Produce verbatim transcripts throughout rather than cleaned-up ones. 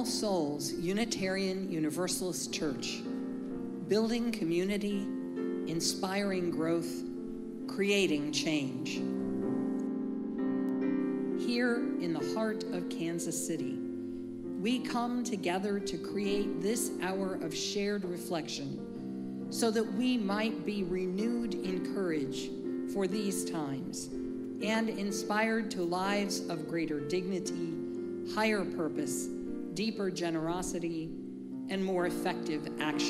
All Souls Unitarian Universalist Church, building community, inspiring growth, creating change. Here in the heart of Kansas City, we come together to create this hour of shared reflection so that we might be renewed in courage for these times and inspired to lives of greater dignity, higher purpose, deeper generosity, and more effective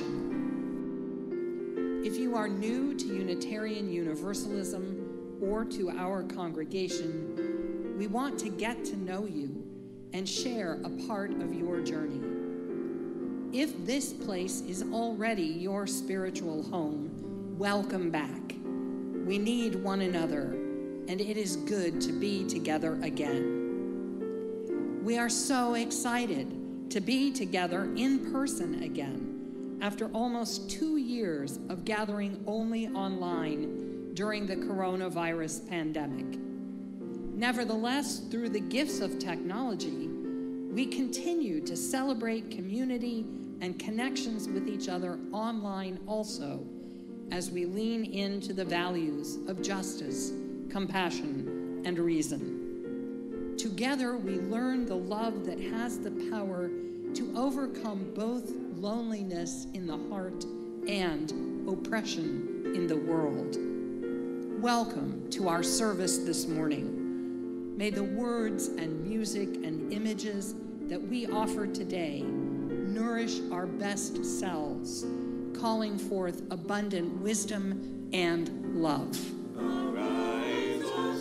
action. If you are new to Unitarian Universalism or to our congregation, we want to get to know you and share a part of your journey. If this place is already your spiritual home, welcome back. We need one another, and it is good to be together again. We are so excited to be together in person again after almost two years of gathering only online during the coronavirus pandemic. Nevertheless, through the gifts of technology, we continue to celebrate community and connections with each other online also, as we lean into the values of justice, compassion, and reason. Together, we learn the love that has the power to overcome both loneliness in the heart and oppression in the world. Welcome to our service this morning. May the words and music and images that we offer today nourish our best selves, calling forth abundant wisdom and love. Arise, O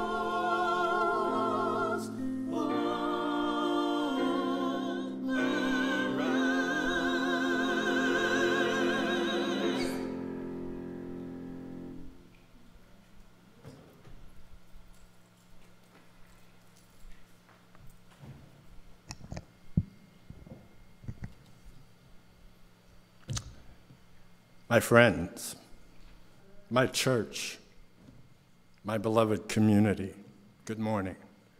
souls, all arise. My friends, my church, my beloved community, good morning.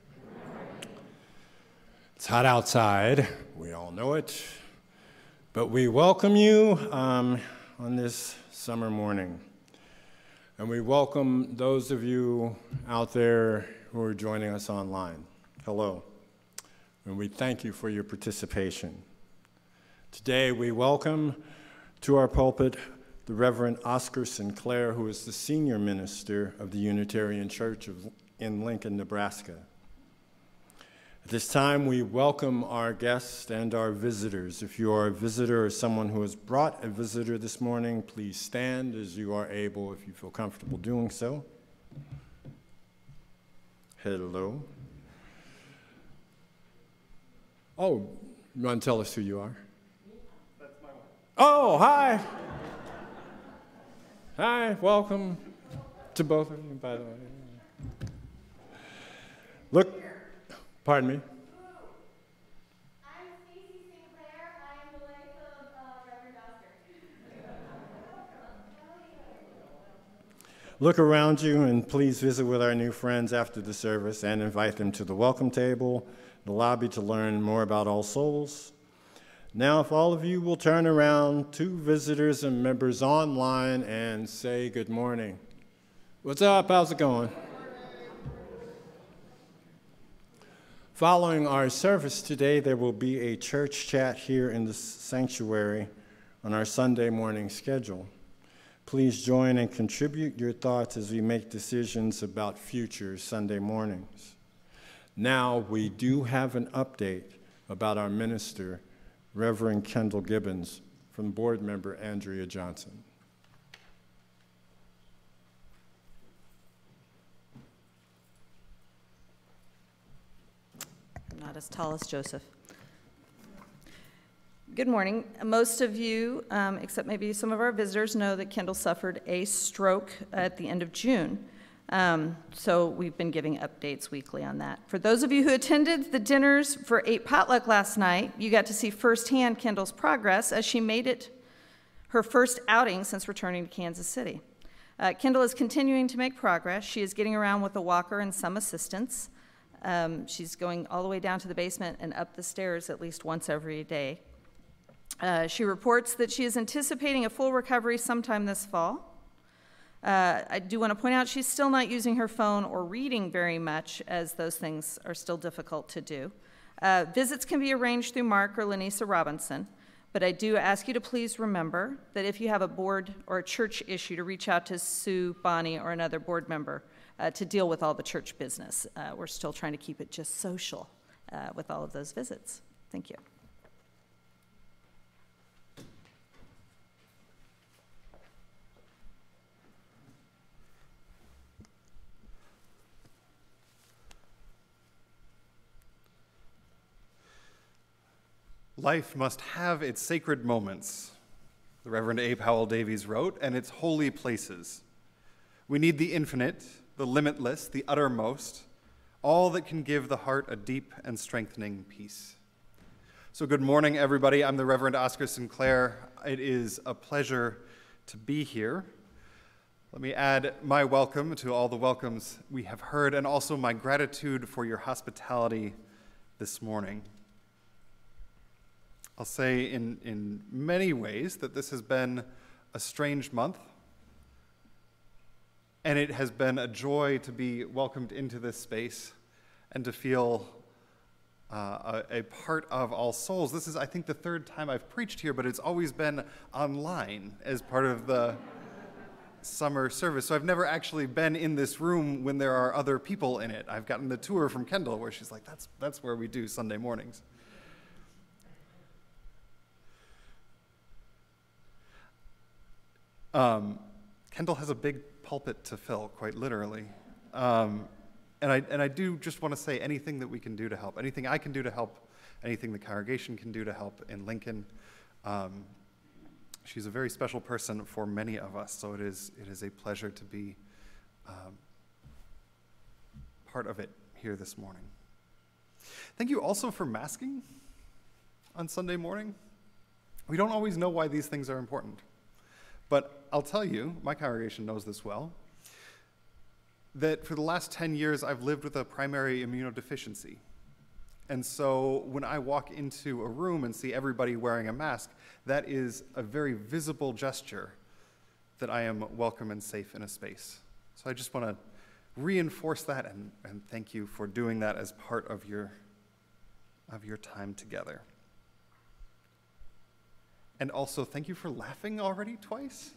It's hot outside, we all know it, but we welcome you um, on this summer morning. And we welcome those of you out there who are joining us online. Hello, and we thank you for your participation. Today we welcome to our pulpit the Reverend Oscar Sinclair, who is the senior minister of the Unitarian Church of, in Lincoln, Nebraska. At this time, we welcome our guests and our visitors. If you are a visitor or someone who has brought a visitor this morning, please stand as you are able, if you feel comfortable doing so. Hello. Oh, you want to tell us who you are? That's my wife. Oh, hi. Hi, welcome to both of you, by the way. Look, pardon me. I'm Stacie Sinclair. I'm the wife of uh, Reverend Oscar. Look around you and please visit with our new friends after the service and invite them to the welcome table, the lobby to learn more about All Souls. Now, if all of you will turn around to visitors and members online and say good morning. What's up? How's it going? Following our service today, there will be a church chat here in the sanctuary on our Sunday morning schedule. Please join and contribute your thoughts as we make decisions about future Sunday mornings. Now, we do have an update about our minister, Reverend Kendall Gibbons, from board member Andrea Johnson. I'm not as tall as Joseph. Good morning. Most of you, um, except maybe some of our visitors, know that Kendall suffered a stroke at the end of June. Um, so we've been giving updates weekly on that. For those of you who attended the dinners for eight potluck last night, you got to see firsthand Kendall's progress as she made it her first outing since returning to Kansas City. Uh, Kendall is continuing to make progress. She is getting around with a walker and some assistance. Um, she's going all the way down to the basement and up the stairs at least once every day. Uh, she reports that she is anticipating a full recovery sometime this fall. Uh, I do want to point out she's still not using her phone or reading very much, as those things are still difficult to do. Uh, visits can be arranged through Mark or Lynisa Robinson, but I do ask you to please remember that if you have a board or a church issue, to reach out to Sue, Bonnie, or another board member uh, to deal with all the church business. Uh, we're still trying to keep it just social uh, with all of those visits. Thank you. Life must have its sacred moments, the Reverend A. Powell Davies wrote, and its holy places. We need the infinite, the limitless, the uttermost, all that can give the heart a deep and strengthening peace. So good morning, everybody. I'm the Reverend Oscar Sinclair. It is a pleasure to be here. Let me add my welcome to all the welcomes we have heard, and also my gratitude for your hospitality this morning. I'll say in, in many ways that this has been a strange month, and it has been a joy to be welcomed into this space and to feel uh, a, a part of All Souls. This is, I think, the third time I've preached here, but it's always been online as part of the summer service. So I've never actually been in this room when there are other people in it. I've gotten the tour from Kendall where she's like, that's, that's where we do Sunday mornings. Um, Kendall has a big pulpit to fill, quite literally. Um, and, I, and I do just want to say anything that we can do to help, anything I can do to help, anything the congregation can do to help in Lincoln. Um, she's a very special person for many of us, so it is, it is a pleasure to be um, part of it here this morning. Thank you also for masking on Sunday morning. We don't always know why these things are important. But I'll tell you, my congregation knows this well, that for the last ten years I've lived with a primary immunodeficiency. And so when I walk into a room and see everybody wearing a mask, that is a very visible gesture that I am welcome and safe in a space. So I just want to reinforce that and, and thank you for doing that as part of your, of your time together. And also, thank you for laughing already twice.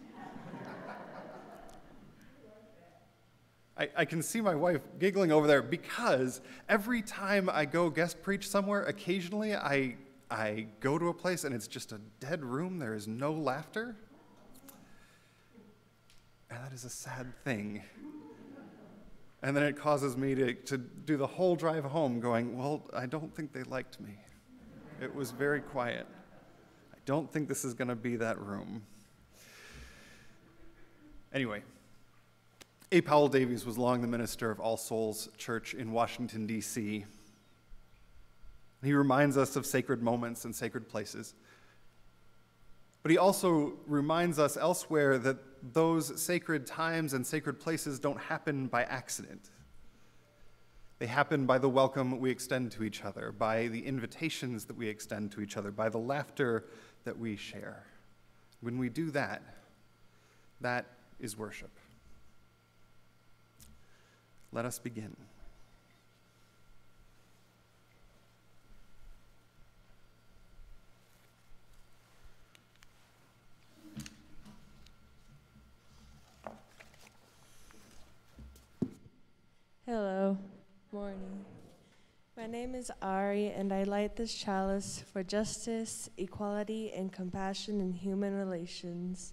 I, I can see my wife giggling over there because every time I go guest preach somewhere, occasionally I, I go to a place and it's just a dead room. There is no laughter. And that is a sad thing. And then it causes me to, to do the whole drive home going, well, I don't think they liked me. It was very quiet. Don't think this is going to be that room. Anyway, A. Powell Davies was long the minister of All Souls Church in Washington, D C He reminds us of sacred moments and sacred places. But he also reminds us elsewhere that those sacred times and sacred places don't happen by accident. They happen by the welcome we extend to each other, by the invitations that we extend to each other, by the laughter that we share. When we do that, that is worship. Let us begin. Hello. Morning. My name is Ari, and I light this chalice for justice, equality, and compassion in human relations.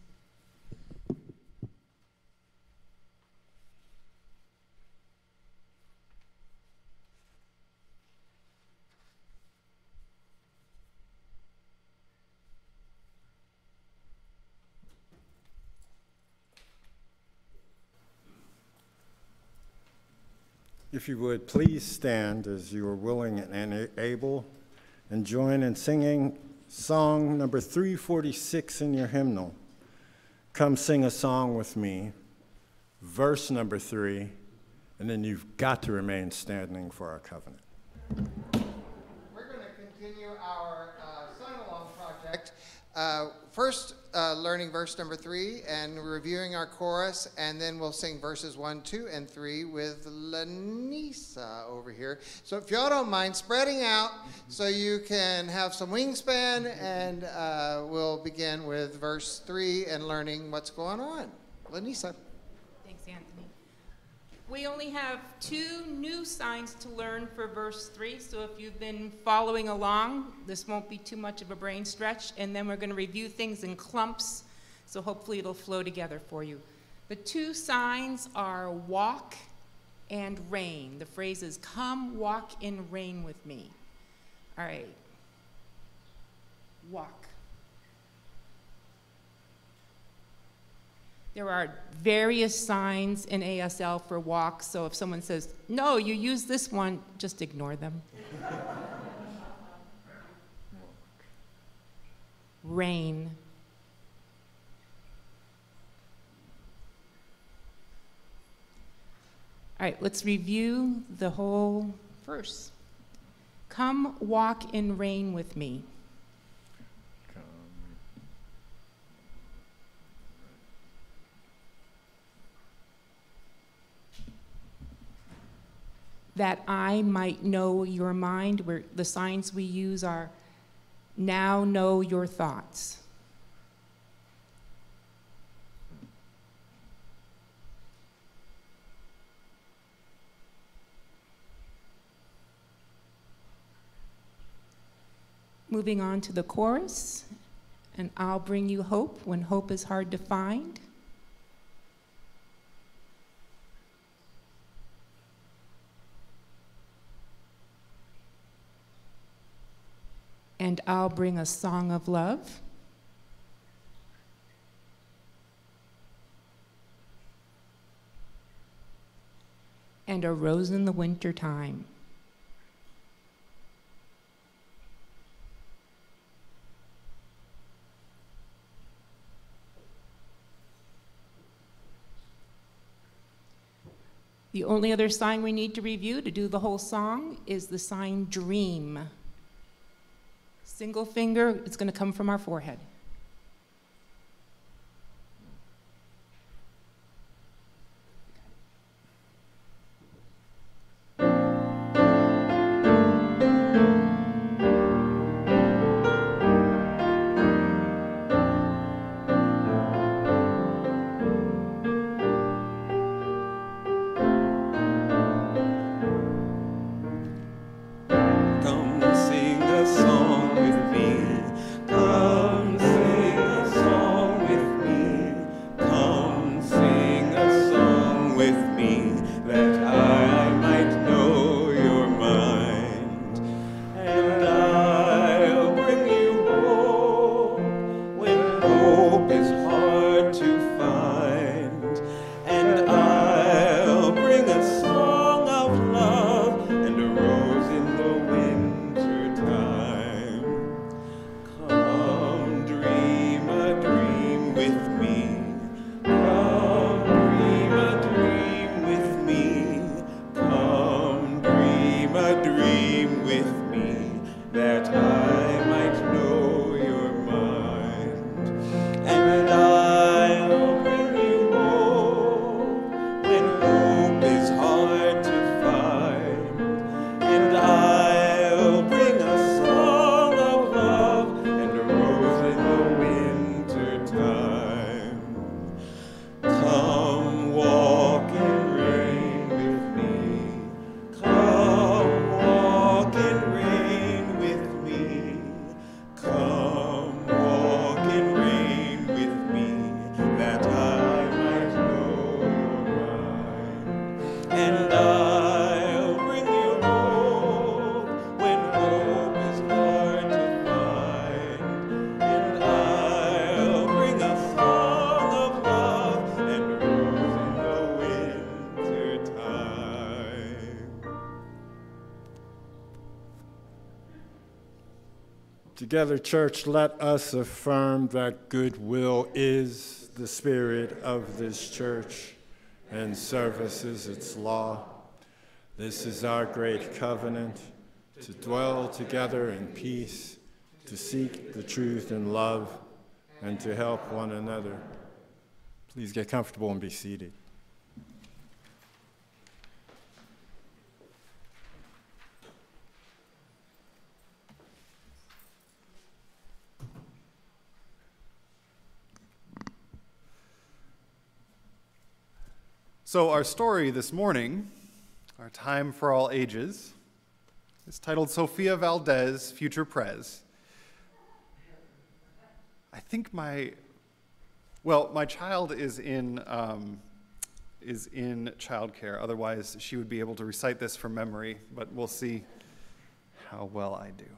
If you would, please stand as you are willing and able and join in singing song number three forty-six in your hymnal. Come sing a song with me, verse number three, And then you've got to remain standing for our covenant. We're going to continue our uh, sign-along project. Uh, first, uh, learning verse number three and reviewing our chorus, and then we'll sing verses one, two, and three with Lynisa over here. So if y'all don't mind spreading out so you can have some wingspan, and uh, we'll begin with verse three and learning what's going on. Lynisa. Thanks, Anthony. We only have two new signs to learn for verse three, so if you've been following along, this won't be too much of a brain stretch, and then we're going to review things in clumps, so hopefully it'll flow together for you. The two signs are walk and rain. The phrase is, come walk in rain with me. All right. Walk. There are various signs in A S L for walk, so if someone says, no, you use this one, just ignore them. Rain. All right, let's review the whole verse. Come walk in rain with me. That I might know your mind, where the signs we use are, now know your thoughts. Moving on to the chorus, and I'll bring you hope when hope is hard to find. And I'll bring a song of love. And a rose in the winter time. The only other sign we need to review to do the whole song is the sign dream. Single finger, it's going to come from our forehead. Together, church, let us affirm that goodwill is the spirit of this church, and service is its law. This is our great covenant, to dwell together in peace, to seek the truth in love, and to help one another. Please get comfortable and be seated. So our story this morning, our time for all ages, is titled Sophia Valdez, Future Prez. I think my, well, my child is in, um, is in childcare. Otherwise, she would be able to recite this from memory, but we'll see how well I do.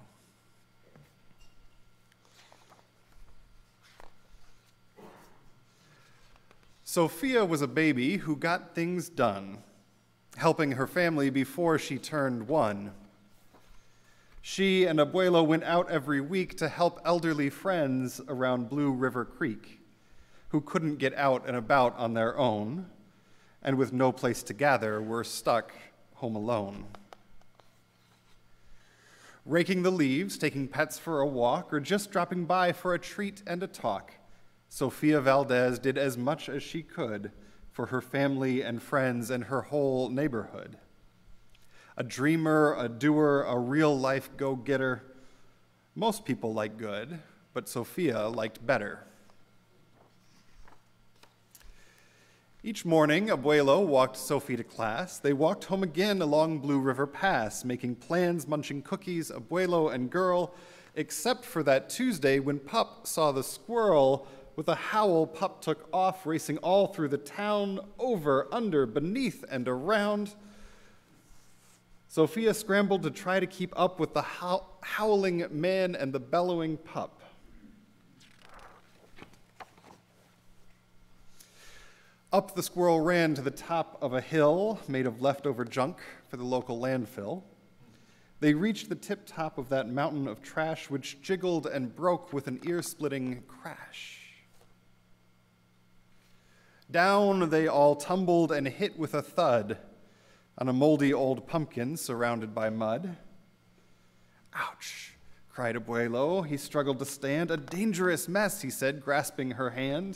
Sophia was a baby who got things done, helping her family before she turned one. She and Abuelo went out every week to help elderly friends around Blue River Creek who couldn't get out and about on their own and with no place to gather were stuck home alone. Raking the leaves, taking pets for a walk, or just dropping by for a treat and a talk, Sophia Valdez did as much as she could for her family and friends and her whole neighborhood. A dreamer, a doer, a real-life go-getter. Most people like good, but Sophia liked better. Each morning, Abuelo walked Sophie to class. They walked home again along Blue River Pass, making plans, munching cookies, Abuelo and girl, except for that Tuesday when Pup saw the squirrel. With a howl, Pup took off, racing all through the town, over, under, beneath, and around. Sophia scrambled to try to keep up with the how- howling man and the bellowing pup. Up the squirrel ran to the top of a hill made of leftover junk for the local landfill. They reached the tip top of that mountain of trash, which jiggled and broke with an ear-splitting crash. Down they all tumbled and hit with a thud on a moldy old pumpkin surrounded by mud. Ouch, cried Abuelo. He struggled to stand. A dangerous mess, he said, grasping her hand.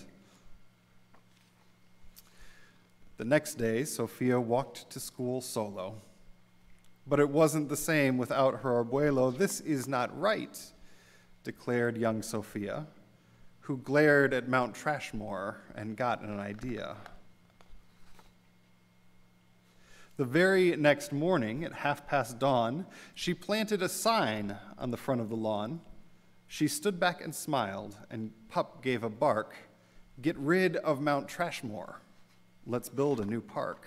The next day, Sophia walked to school solo. But it wasn't the same without her Abuelo. This is not right, declared young Sophia, who glared at Mount Trashmore and got an idea. The very next morning, at half past dawn, she planted a sign on the front of the lawn. She stood back and smiled, and Pup gave a bark. Get rid of Mount Trashmore. Let's build a new park.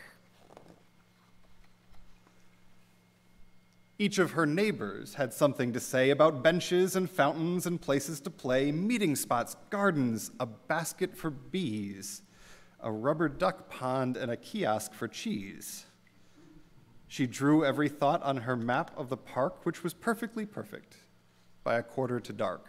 Each of her neighbors had something to say about benches and fountains and places to play, meeting spots, gardens, a basket for bees, a rubber duck pond, and a kiosk for cheese. She drew every thought on her map of the park, which was perfectly perfect, by a quarter to dark.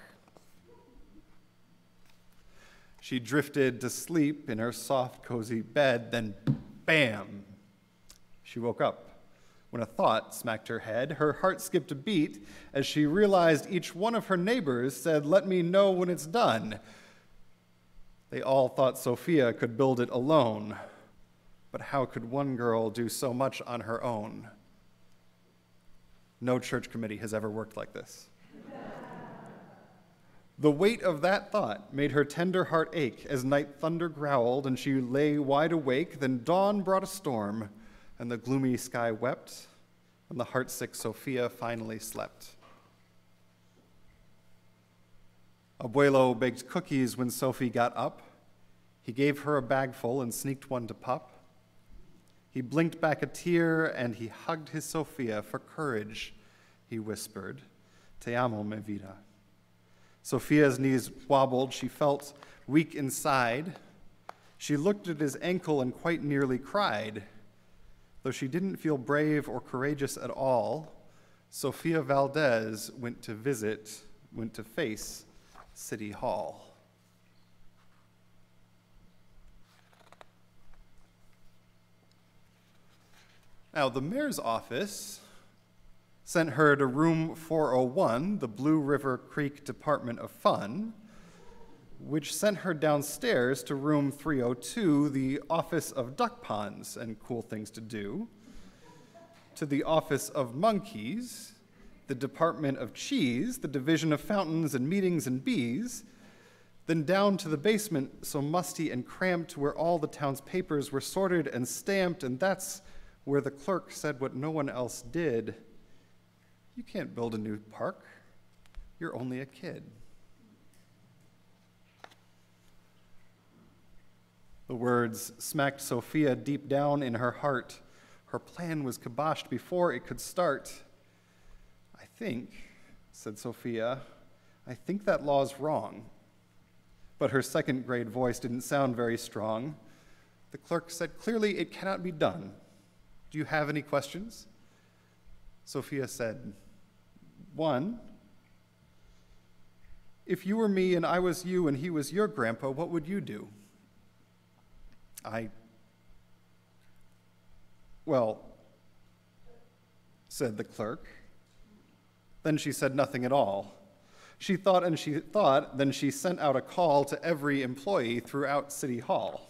She drifted to sleep in her soft, cozy bed, then bam, she woke up. When a thought smacked her head, her heart skipped a beat as she realized each one of her neighbors said, "Let me know when it's done." They all thought Sophia could build it alone, but how could one girl do so much on her own? No church committee has ever worked like this. The weight of that thought made her tender heart ache as night thunder growled and she lay wide awake. Then dawn brought a storm, and the gloomy sky wept, and the heartsick Sophia finally slept. Abuelo baked cookies when Sophie got up. He gave her a bagful and sneaked one to Pup. He blinked back a tear, and he hugged his Sophia. For courage, he whispered, "Te amo, mi vida." Sophia's knees wobbled. She felt weak inside. She looked at his ankle and quite nearly cried. Though she didn't feel brave or courageous at all, Sophia Valdez went to visit, went to face City Hall. Now, the mayor's office sent her to room four oh one, the Blue River Creek Department of Fun, which sent her downstairs to room three oh two, the Office of Duck Ponds and Cool Things to Do, to the Office of Monkeys, the Department of Cheese, the Division of Fountains and Meetings and Bees, then down to the basement so musty and cramped where all the town's papers were sorted and stamped, and that's where the clerk said what no one else did. You can't build a new park. You're only a kid. The words smacked Sophia deep down in her heart. Her plan was kiboshed before it could start. I think, said Sophia, I think that law's wrong. But her second grade voice didn't sound very strong. The clerk said, clearly it cannot be done. Do you have any questions? Sophia said, one, if you were me and I was you and he was your grandpa, what would you do? I, well, said the clerk. Then she said nothing at all. She thought and she thought, then she sent out a call to every employee throughout City Hall.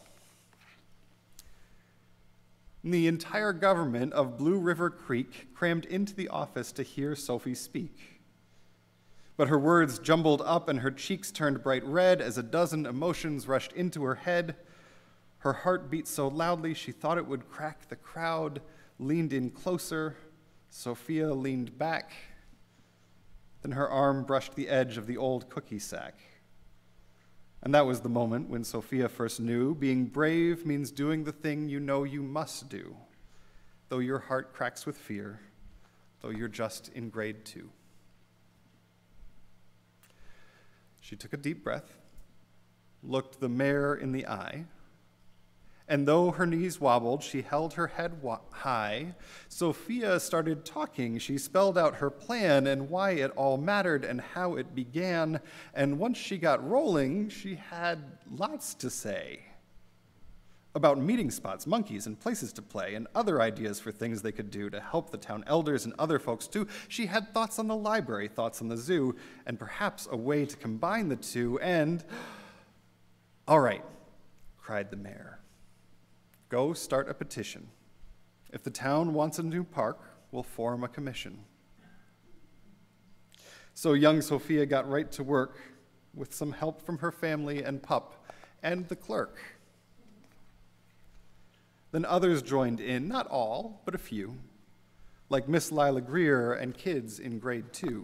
The entire government of Blue River Creek crammed into the office to hear Sophie speak. But her words jumbled up and her cheeks turned bright red as a dozen emotions rushed into her head. Her heart beat so loudly she thought it would crack. The crowd leaned in closer. Sophia leaned back. Then her arm brushed the edge of the old cookie sack. And that was the moment when Sophia first knew being brave means doing the thing you know you must do, though your heart cracks with fear, though you're just in grade two. She took a deep breath, looked the mayor in the eye, and though her knees wobbled, she held her head wa- high. Sophia started talking. She spelled out her plan and why it all mattered and how it began. And once she got rolling, she had lots to say about meeting spots, monkeys, and places to play, and other ideas for things they could do to help the town elders and other folks too. She had thoughts on the library, thoughts on the zoo, and perhaps a way to combine the two. And, all right, cried the mayor. Go start a petition. If the town wants a new park, we'll form a commission. So young Sophia got right to work with some help from her family and pup and the clerk. Then others joined in, not all, but a few, like Miss Lila Greer and kids in grade two.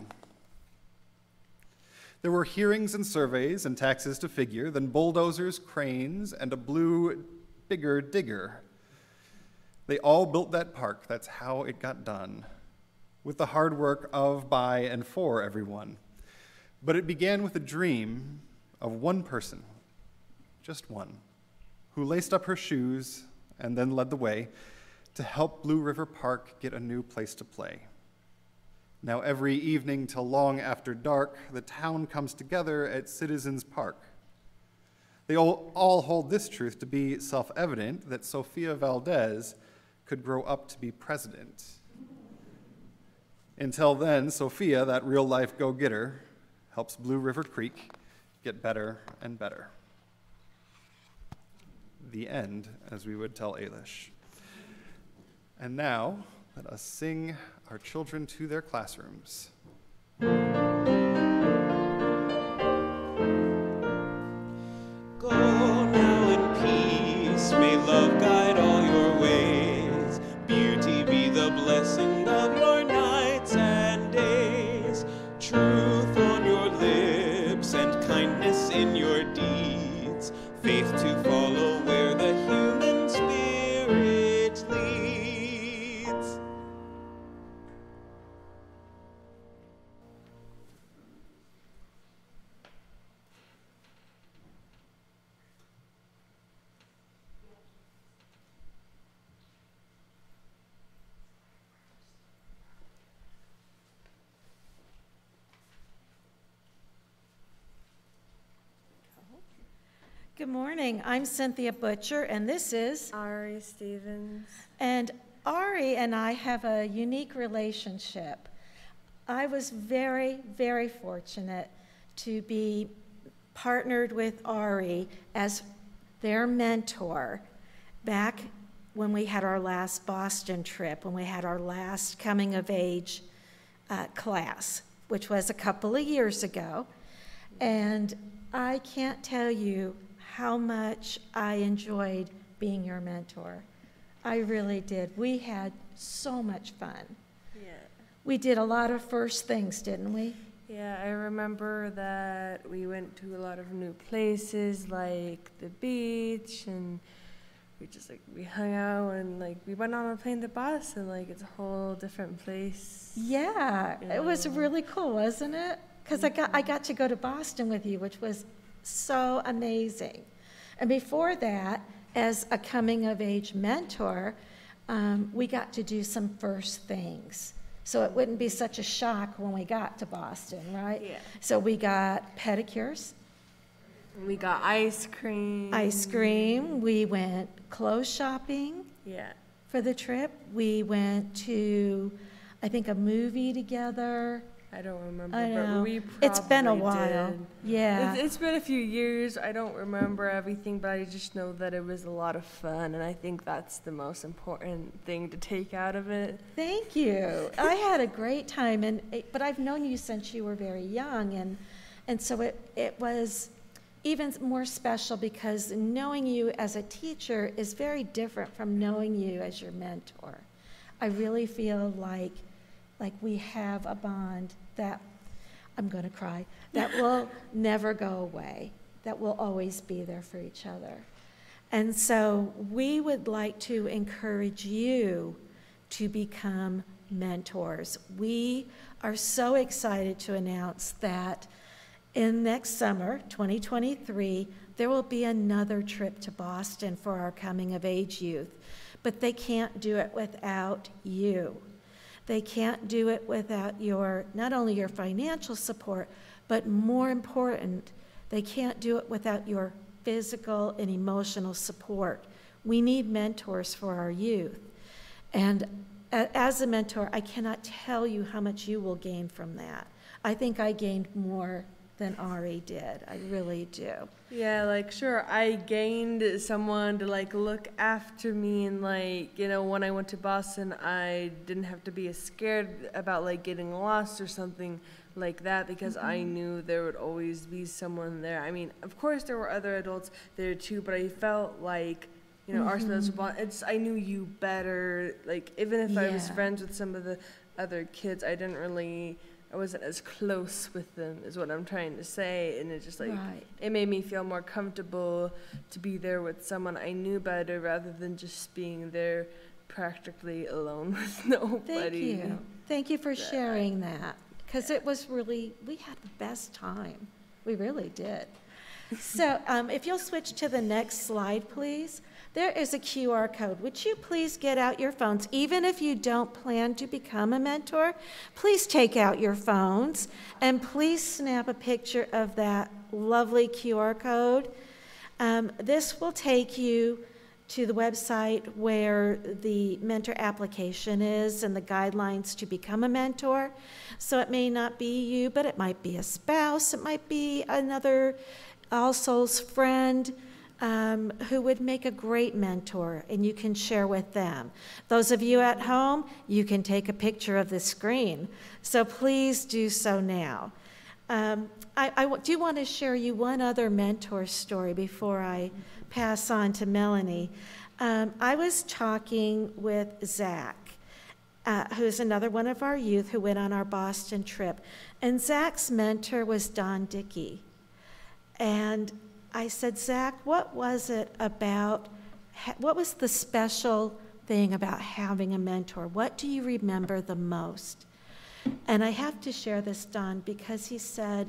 There were hearings and surveys and taxes to figure, then bulldozers, cranes, and a blue bigger digger. They all built that park. That's how it got done, with the hard work of, by, and for everyone. But it began with a dream of one person, just one, who laced up her shoes and then led the way to help Blue River Park get a new place to play. Now every evening till long after dark, the town comes together at Citizens Park. They all, all hold this truth to be self-evident, that Sophia Valdez could grow up to be president. Until then, Sophia, that real-life go-getter, helps Blue River Creek get better and better. The end, as we would tell Ailish. And now, let us sing our children to their classrooms. May love guide all your ways. Beauty be the blessing of your nights and days. Truth on your lips and kindness in your deeds. Faith to follow where the human spirit leads. Good morning. I'm Cynthia Butcher, and this is Ari Stevens. And Ari and I have a unique relationship. I was very, very fortunate to be partnered with Ari as their mentor back when we had our last Boston trip, when we had our last coming of age uh, class, which was a couple of years ago. And I can't tell you how much I enjoyed being your mentor. I really did. We had so much fun. Yeah. We did a lot of first things, didn't we? Yeah, I remember that we went to a lot of new places like the beach, and we just like we hung out, and like we went on a plane to Boston. Like it's a whole different place. Yeah, you it was know. really cool, wasn't it? Because I got I got to go to Boston with you, which was so amazing. And before that, as a coming of age mentor, um, we got to do some first things. So it wouldn't be such a shock when we got to Boston, right? Yeah. So we got pedicures. We got ice cream. Ice cream. We went clothes shopping. Yeah. For the trip. We went to, I think, a movie together. I don't remember, I know. but we probably It's been a while. did. Yeah. It's, it's been a few years. I don't remember everything, but I just know that it was a lot of fun, and I think that's the most important thing to take out of it. Thank you. I had a great time, and it, but I've known you since you were very young, and and so it it was even more special because knowing you as a teacher is very different from knowing you as your mentor. I really feel like like we have a bond that, I'm going to cry, that will never go away, that will always be there for each other. And so we would like to encourage you to become mentors. We are so excited to announce that in next summer, twenty twenty-three, there will be another trip to Boston for our coming of age youth, but they can't do it without you. They can't do it without your, not only your financial support, but more important, they can't do it without your physical and emotional support. We need mentors for our youth. And as a mentor, I cannot tell you how much you will gain from that. I think I gained more than Ari did. I really do. Yeah, like, sure, I gained someone to, like, look after me, and, like, you know, when I went to Boston, I didn't have to be as scared about, like, getting lost or something like that, because mm-hmm. I knew there would always be someone there. I mean, of course, there were other adults there, too, but I felt like, you know, mm-hmm. our spiritual bond, it's, I knew you better. Like, even if yeah. I was friends with some of the other kids, I didn't really... I wasn't as close with them, is what I'm trying to say, and it just like right. it made me feel more comfortable to be there with someone I knew better rather than just being there practically alone with nobody. Thank you. Thank you for sharing that, because it was really, we had the best time. We really did. So um, if you'll switch to the next slide, please. There is a Q R code. Would you please get out your phones? Even if you don't plan to become a mentor, please take out your phones and please snap a picture of that lovely Q R code. Um, this will take you to the website where the mentor application is and the guidelines to become a mentor. So it may not be you, but it might be a spouse. It might be another All Souls friend. Um, who would make a great mentor, and you can share with them. Those of you at home, you can take a picture of the screen. So please do so now. Um, I, I do want to share you one other mentor story before I pass on to Melanie. Um, I was talking with Zach, uh, who's another one of our youth who went on our Boston trip. And Zach's mentor was Don Dickey. And I said, Zach, what was it about, what was the special thing about having a mentor? What do you remember the most? And I have to share this, Don, because he said,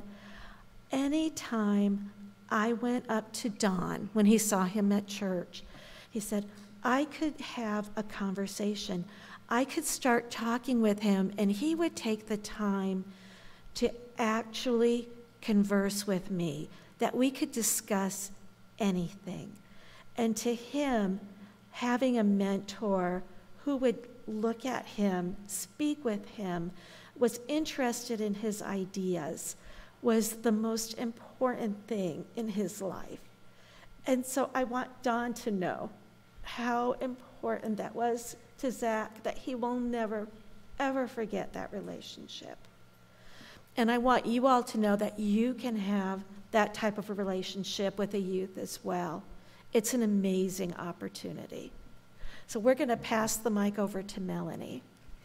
anytime I went up to Don when he saw him at church, he said, I could have a conversation. I could start talking with him, and he would take the time to actually converse with me, that we could discuss anything. And to him, having a mentor who would look at him, speak with him, was interested in his ideas, was the most important thing in his life. And so I want Don to know how important that was to Zach, that he will never, ever forget that relationship. And I want you all to know that you can have that type of a relationship with a youth as well. It's an amazing opportunity. So we're going to pass the mic over to Melanie.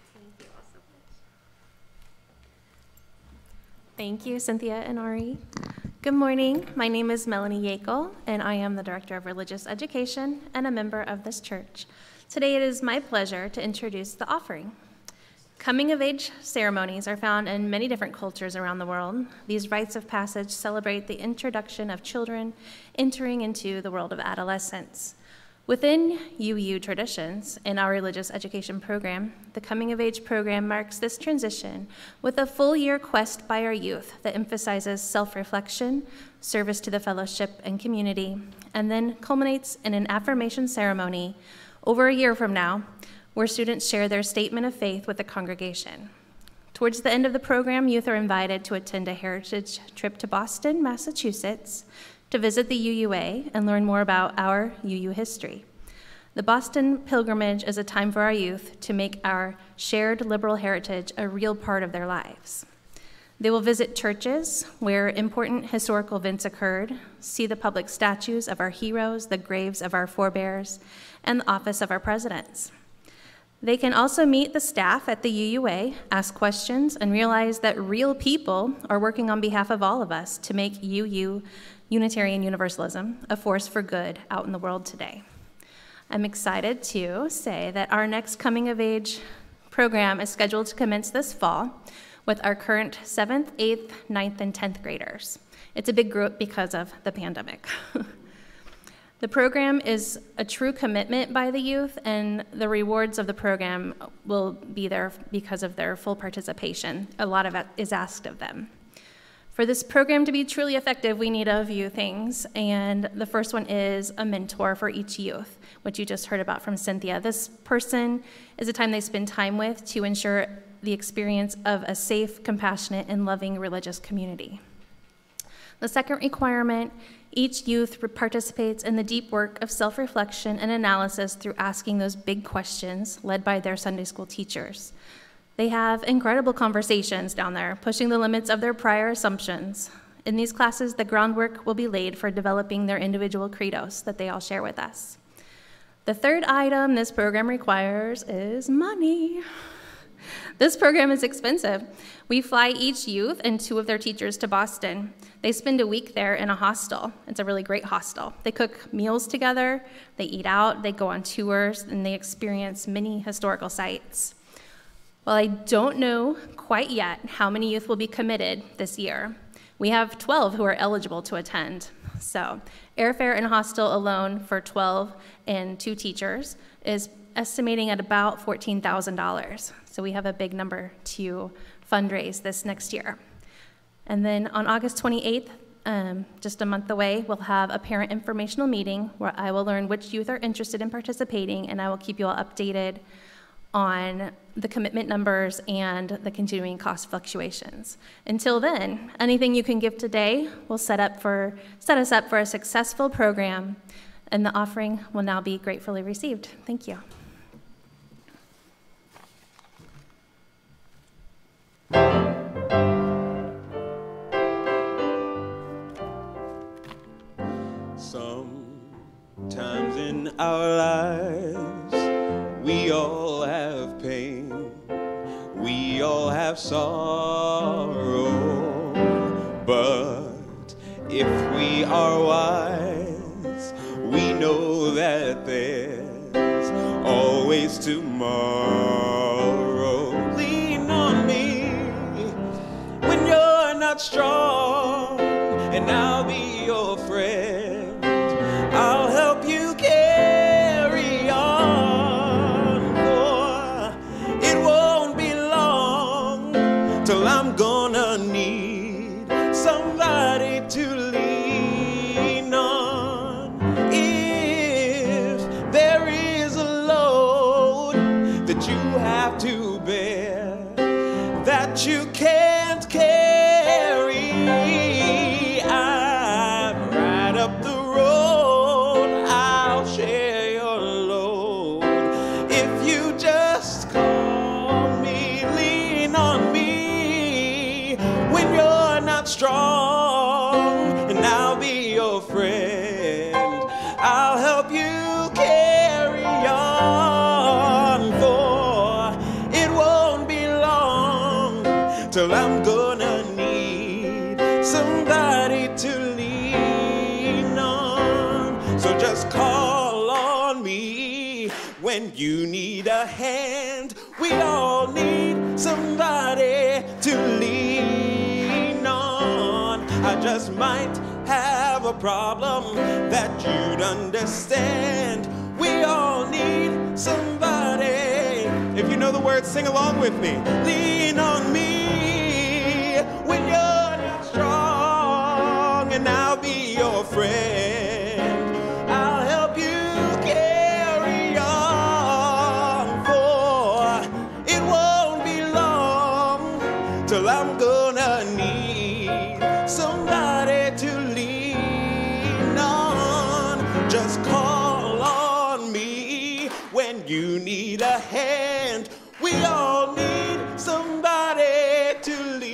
Thank you, Cynthia and Ari. Good morning. My name is Melanie Yakel, and I am the Director of Religious Education and a member of this church. Today it is my pleasure to introduce the offering. Coming-of-age ceremonies are found in many different cultures around the world. These rites of passage celebrate the introduction of children entering into the world of adolescence. Within U U traditions, in our religious education program, the coming-of-age program marks this transition with a full-year quest by our youth that emphasizes self-reflection, service to the fellowship and community, and then culminates in an affirmation ceremony over a year from now, where students share their statement of faith with the congregation. Towards the end of the program, youth are invited to attend a heritage trip to Boston, Massachusetts, to visit the U U A and learn more about our U U history. The Boston pilgrimage is a time for our youth to make our shared liberal heritage a real part of their lives. They will visit churches where important historical events occurred, see the public statues of our heroes, the graves of our forebears, and the office of our presidents. They can also meet the staff at the U U A, ask questions, and realize that real people are working on behalf of all of us to make U U, Unitarian Universalism, a force for good out in the world today. I'm excited to say that our next Coming of Age program is scheduled to commence this fall with our current seventh, eighth, ninth, and tenth graders. It's a big group because of the pandemic. The program is a true commitment by the youth, and the rewards of the program will be there because of their full participation. A lot of it is asked of them. For this program to be truly effective, we need a few things, and the first one is a mentor for each youth, which you just heard about from Cynthia. This person is a time they spend time with to ensure the experience of a safe, compassionate, and loving religious community. The second requirement, each youth participates in the deep work of self-reflection and analysis through asking those big questions led by their Sunday school teachers. They have incredible conversations down there, pushing the limits of their prior assumptions. In these classes, the groundwork will be laid for developing their individual credos that they all share with us. The third item this program requires is money. This program is expensive. We fly each youth and two of their teachers to Boston. They spend a week there in a hostel. It's a really great hostel. They cook meals together, they eat out, they go on tours, and they experience many historical sites. While I don't know quite yet how many youth will be committed this year, we have twelve who are eligible to attend. So airfare and hostel alone for twelve and two teachers is estimating at about fourteen thousand dollars. So we have a big number to fundraise this next year. And then on August twenty-eighth, um, just a month away, we'll have a parent informational meeting where I will learn which youth are interested in participating, and I will keep you all updated on the commitment numbers and the continuing cost fluctuations. Until then, anything you can give today will set, up for, set us up for a successful program, and the offering will now be gratefully received. Thank you. Sometimes in our lives, we all have pain, we all have sorrow, but if we are wise, we know that there's always tomorrow. Lean on me when you're not strong, and I'll be your friend. I'll help you carry on, for it won't be long till I'm gonna need somebody to lean on. If there is a load that you can't carry. I'm right up the road, I'll share your load. If you just call me, lean on me when you're not strong, and I'll be your friend. I'll help you carry on, for it won't be long till I'm gonna need somebody to lean on. So just call on me when you need a hand. We all need somebody to lean on. I just might have a problem that you'd understand. We all need somebody. If you know the words, sing along with me. Lean on me when you're not strong, and I'll be your friend. I'll help you carry on, for it won't be long till I'm gonna need somebody to lean on. Just call on me when you need a hand. We all need somebody to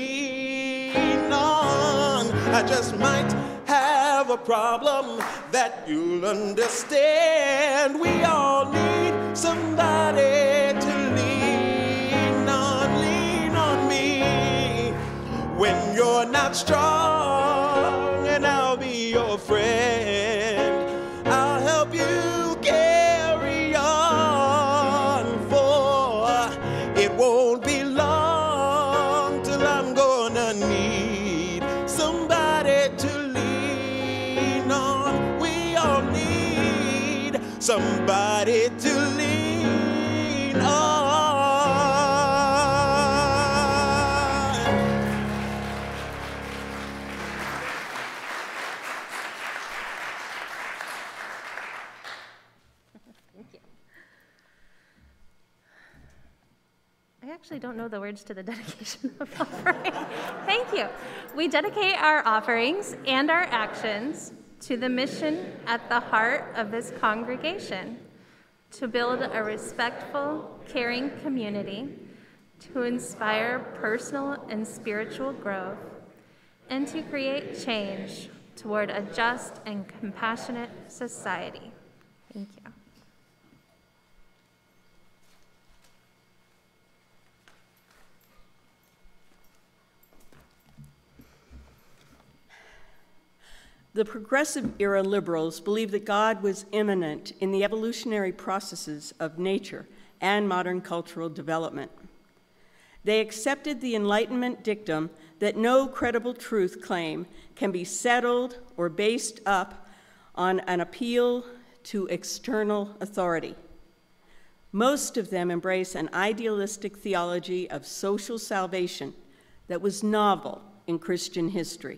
lean on. I just might have a problem that you'll understand. We all need somebody to lean on. Lean on me when you're not strong, and I'll be your friend. I'll help you carry on, for it won't be long till I'm gonna need somebody to lean on. We all need somebody to lean on. I actually don't know the words to the dedication of offering. Thank you. We dedicate our offerings and our actions to the mission at the heart of this congregation, to build a respectful, caring community, to inspire personal and spiritual growth, and to create change toward a just and compassionate society. Thank you. The progressive era liberals believed that God was immanent in the evolutionary processes of nature and modern cultural development. They accepted the Enlightenment dictum that no credible truth claim can be settled or based up on an appeal to external authority. Most of them embrace an idealistic theology of social salvation that was novel in Christian history.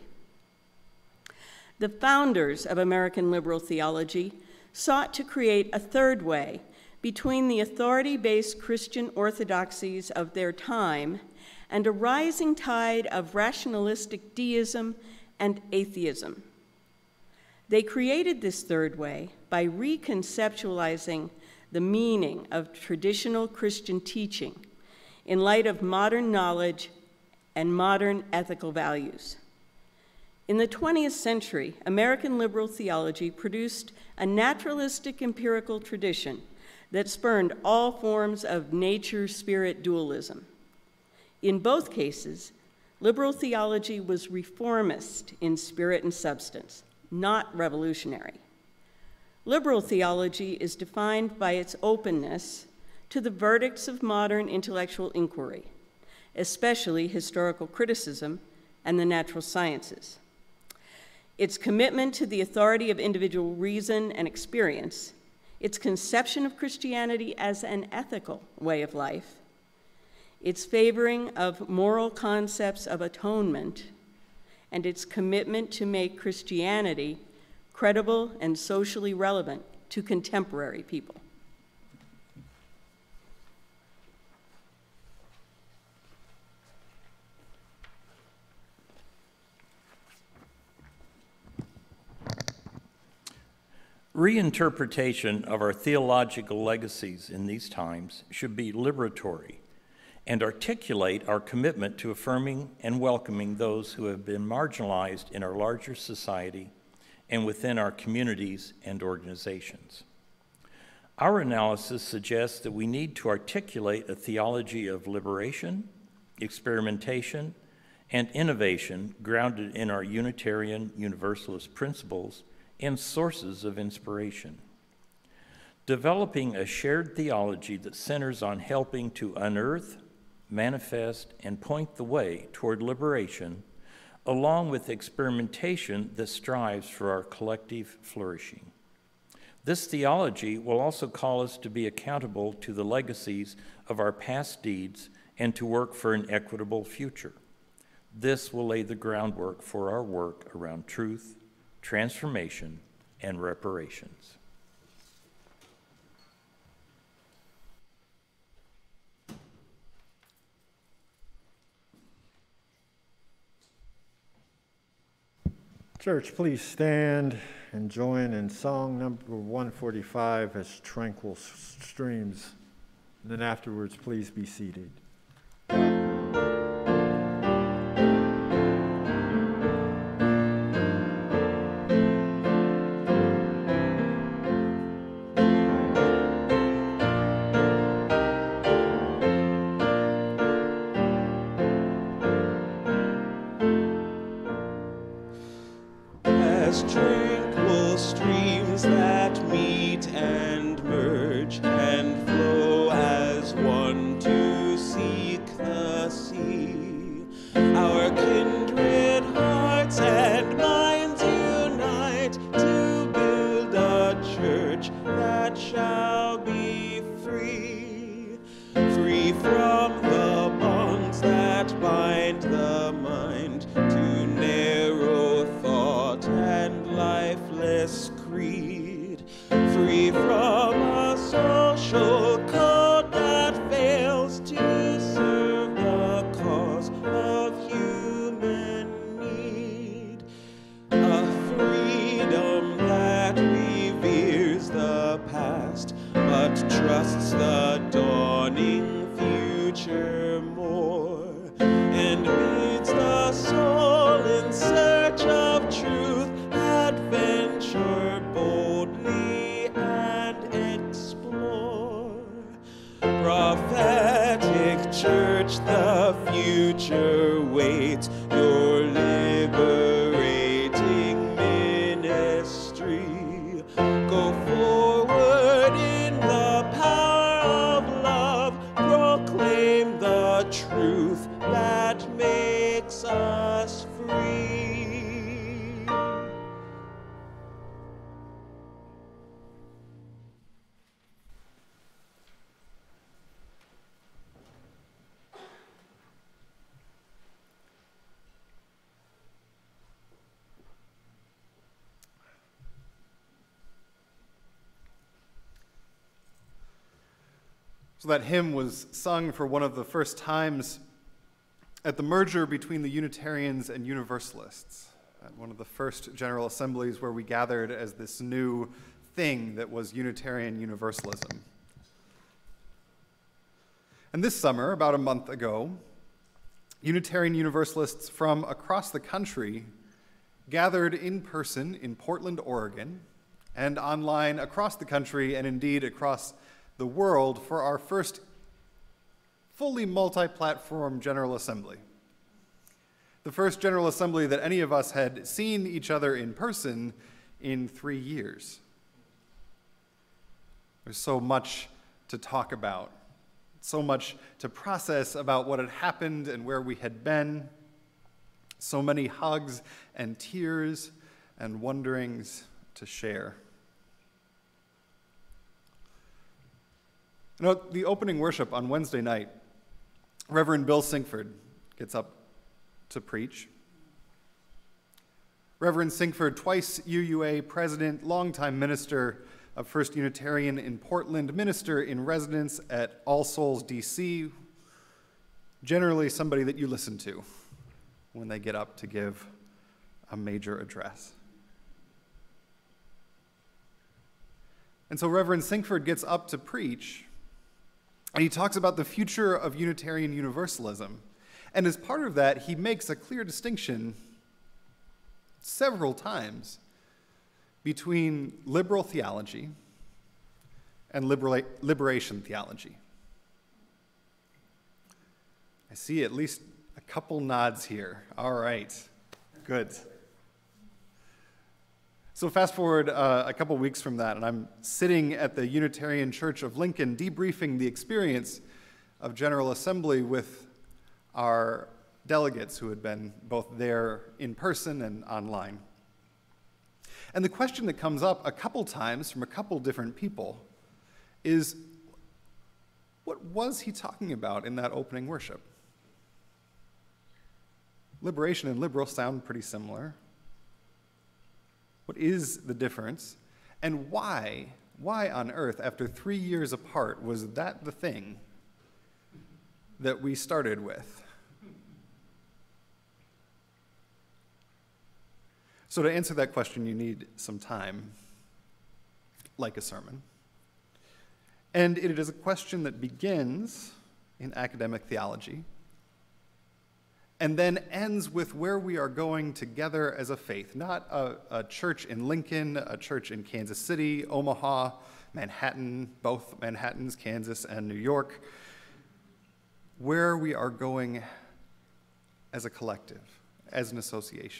The founders of American liberal theology sought to create a third way between the authority-based Christian orthodoxies of their time and a rising tide of rationalistic deism and atheism. They created this third way by reconceptualizing the meaning of traditional Christian teaching in light of modern knowledge and modern ethical values. In the twentieth century, American liberal theology produced a naturalistic empirical tradition that spurned all forms of nature-spirit dualism. In both cases, liberal theology was reformist in spirit and substance, not revolutionary. Liberal theology is defined by its openness to the verdicts of modern intellectual inquiry, especially historical criticism and the natural sciences. Its commitment to the authority of individual reason and experience, its conception of Christianity as an ethical way of life, its favoring of moral concepts of atonement, and its commitment to make Christianity credible and socially relevant to contemporary people. Reinterpretation of our theological legacies in these times should be liberatory and articulate our commitment to affirming and welcoming those who have been marginalized in our larger society and within our communities and organizations. Our analysis suggests that we need to articulate a theology of liberation, experimentation, and innovation grounded in our Unitarian Universalist principles and sources of inspiration. Developing a shared theology that centers on helping to unearth, manifest, and point the way toward liberation, along with experimentation that strives for our collective flourishing. This theology will also call us to be accountable to the legacies of our past deeds and to work for an equitable future. This will lay the groundwork for our work around truth, transformation, and reparations. Church, please stand and join in song number one forty-five as Tranquil Streams. And then afterwards, please be seated. Tranquil streams that meet and merge and flow as one to seek the sea. Our kindred hearts and minds unite to build a church that shall be free, free from the bonds that bind the mind to narrow thought and lifeless creed, free from a social code that fails to serve the cause of human need, a freedom that reveres the past but trusts the dawning future more, and bids the soul in search of truth adventure boldly and explore. Prophetic church, the future waits your liberating ministry. Go forward in the power of love, proclaim the truth that makes us free. So that hymn was sung for one of the first times at the merger between the Unitarians and Universalists, at one of the first General Assemblies where we gathered as this new thing that was Unitarian Universalism. And this summer, about a month ago, Unitarian Universalists from across the country gathered in person in Portland, Oregon, and online across the country and indeed across the world for our first fully multi-platform General Assembly. The first General Assembly that any of us had seen each other in person in three years. There's so much to talk about, so much to process about what had happened and where we had been, so many hugs and tears and wonderings to share. You know, the opening worship on Wednesday night, Reverend Bill Sinkford gets up to preach. Reverend Sinkford, twice U U A president, longtime minister of First Unitarian in Portland, minister in residence at All Souls, D C, generally somebody that you listen to when they get up to give a major address. And so Reverend Sinkford gets up to preach, and he talks about the future of Unitarian Universalism. And as part of that, he makes a clear distinction several times between liberal theology and libera- liberation theology. I see at least a couple nods here. All right, good. So fast forward uh, a couple weeks from that, and I'm sitting at the Unitarian Church of Lincoln debriefing the experience of General Assembly with our delegates who had been both there in person and online. And the question that comes up a couple times from a couple different people is, what was he talking about in that opening worship? Liberation and liberal sound pretty similar. What is the difference? And why, why on earth, after three years apart, was that the thing that we started with? So to answer that question, you need some time, like a sermon. And it is a question that begins in academic theology and then ends with where we are going together as a faith, not a, a church in Lincoln, a church in Kansas City, Omaha, Manhattan, both Manhattans, Kansas and New York, where we are going as a collective, as an association.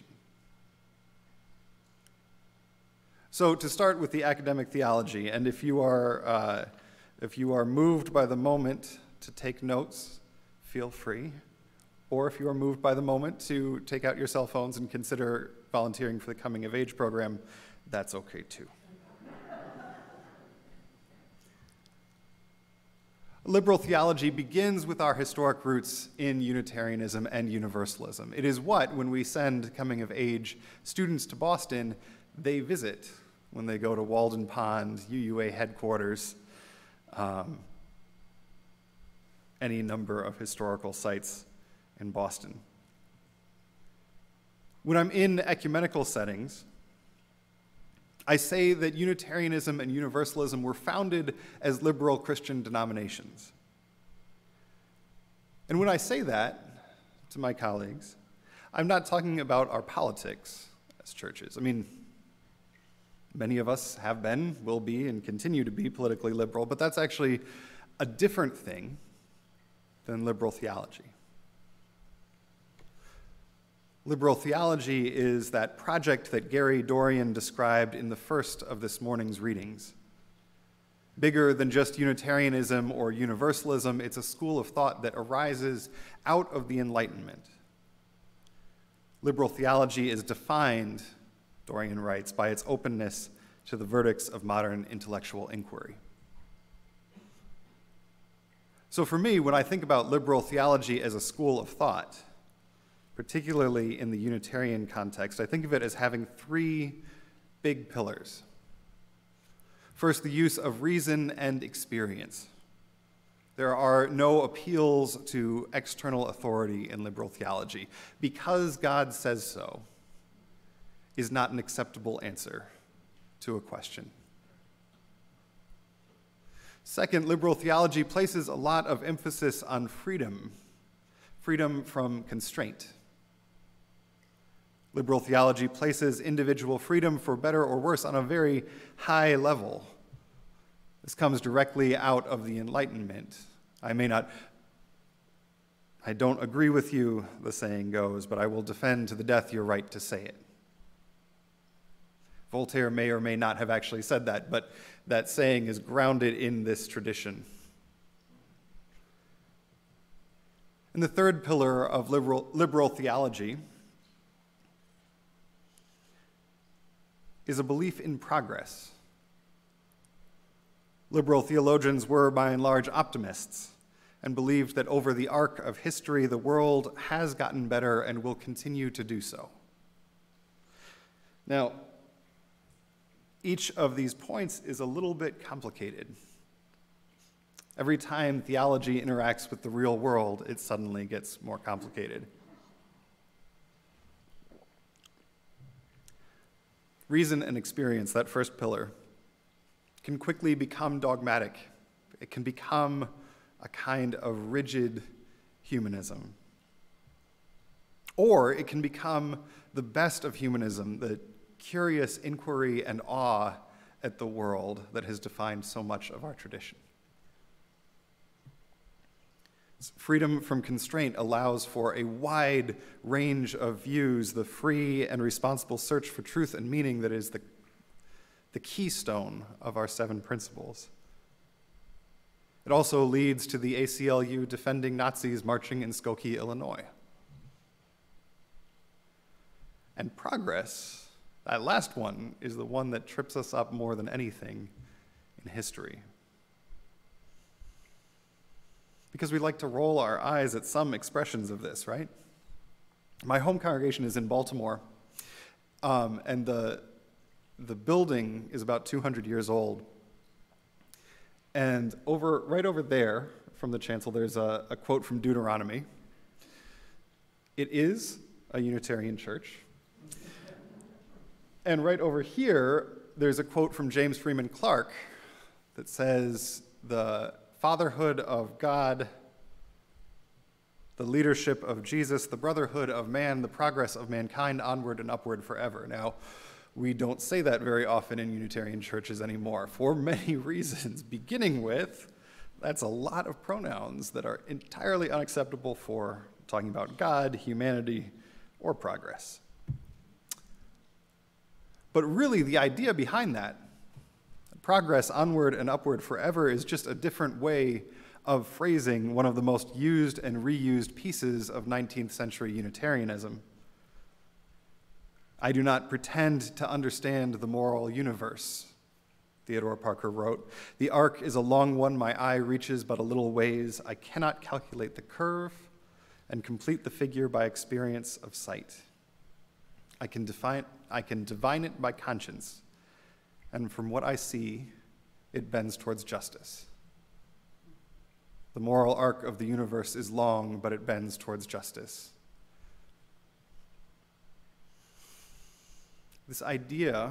So to start with the academic theology, and if you are, uh, if you are moved by the moment to take notes, feel free. Or if you are moved by the moment to take out your cell phones and consider volunteering for the Coming of Age program, that's okay too. Liberal theology begins with our historic roots in Unitarianism and Universalism. It is what, when we send Coming of Age students to Boston, they visit when they go to Walden Pond, U U A headquarters, um, any number of historical sites in Boston. When I'm in ecumenical settings, I say that Unitarianism and Universalism were founded as liberal Christian denominations. And when I say that to my colleagues, I'm not talking about our politics as churches. I mean, many of us have been, will be, and continue to be politically liberal, but that's actually a different thing than liberal theology. Liberal theology is that project that Gary Dorian described in the first of this morning's readings. Bigger than just Unitarianism or Universalism, it's a school of thought that arises out of the Enlightenment. Liberal theology is defined, Dorian writes, by its openness to the verdicts of modern intellectual inquiry. So for me, when I think about liberal theology as a school of thought, particularly in the Unitarian context, I think of it as having three big pillars. First, the use of reason and experience. There are no appeals to external authority in liberal theology. Because God says so is not an acceptable answer to a question. Second, liberal theology places a lot of emphasis on freedom, freedom from constraint. Liberal theology places individual freedom, for better or worse, on a very high level. This comes directly out of the Enlightenment. I may not, I don't agree with you, the saying goes, but I will defend to the death your right to say it. Voltaire may or may not have actually said that, but that saying is grounded in this tradition. And the third pillar of liberal, liberal theology is a belief in progress. Liberal theologians were, by and large, optimists and believed that over the arc of history, the world has gotten better and will continue to do so. Now, each of these points is a little bit complicated. Every time theology interacts with the real world, it suddenly gets more complicated. Reason and experience, that first pillar, can quickly become dogmatic. It can become a kind of rigid humanism. Or it can become the best of humanism, the curious inquiry and awe at the world that has defined so much of our tradition. Freedom from constraint allows for a wide range of views, the free and responsible search for truth and meaning that is the, the keystone of our seven principles. It also leads to the A C L U defending Nazis marching in Skokie, Illinois. And progress, that last one, is the one that trips us up more than anything in history. Because we like to roll our eyes at some expressions of this, right? My home congregation is in Baltimore, um, and the, the building is about two hundred years old. And over, right over there, from the chancel, there's a, a quote from Deuteronomy. It is a Unitarian church. And right over here, there's a quote from James Freeman Clarke that says, the fatherhood of God, the leadership of Jesus, the brotherhood of man, the progress of mankind, onward and upward forever. Now, we don't say that very often in Unitarian churches anymore for many reasons, beginning with, that's a lot of pronouns that are entirely unacceptable for talking about God, humanity, or progress. But really, the idea behind that, progress onward and upward forever, is just a different way of phrasing one of the most used and reused pieces of nineteenth century Unitarianism. I do not pretend to understand the moral universe, Theodore Parker wrote. The arc is a long one, my eye reaches but a little ways. I cannot calculate the curve and complete the figure by experience of sight. I can define, I can divine it by conscience, and from what I see, it bends towards justice. The moral arc of the universe is long, but it bends towards justice. This idea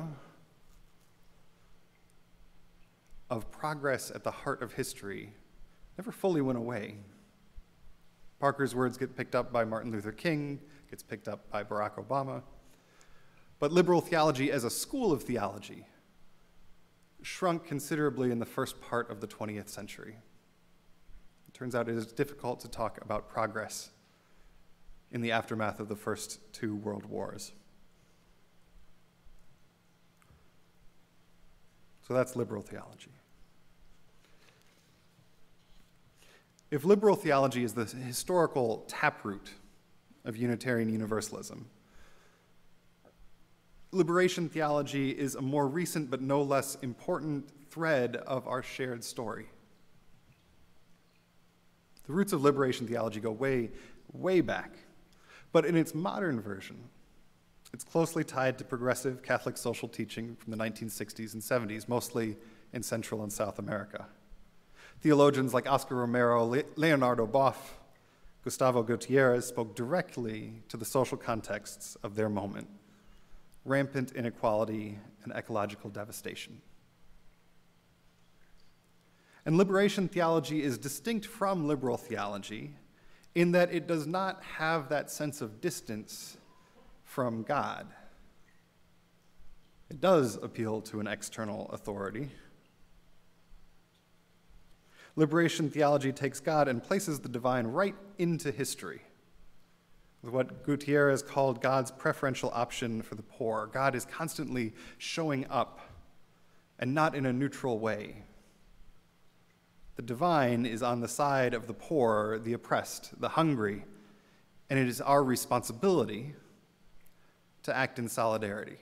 of progress at the heart of history never fully went away. Parker's words get picked up by Martin Luther King, gets picked up by Barack Obama. But liberal theology as a school of theology shrunk considerably in the first part of the twentieth century. It turns out it is difficult to talk about progress in the aftermath of the first two world wars. So that's liberal theology. If liberal theology is the historical taproot of Unitarian Universalism, liberation theology is a more recent but no less important thread of our shared story. The roots of liberation theology go way, way back, but in its modern version, it's closely tied to progressive Catholic social teaching from the nineteen sixties and seventies, mostly in Central and South America. Theologians like Oscar Romero, Le- Leonardo Boff, Gustavo Gutierrez spoke directly to the social contexts of their moment: rampant inequality and ecological devastation. And liberation theology is distinct from liberal theology in that it does not have that sense of distance from God. It does appeal to an external authority. Liberation theology takes God and places the divine right into history, with what Gutierrez called God's preferential option for the poor. God is constantly showing up, and not in a neutral way. The divine is on the side of the poor, the oppressed, the hungry, and it is our responsibility to act in solidarity.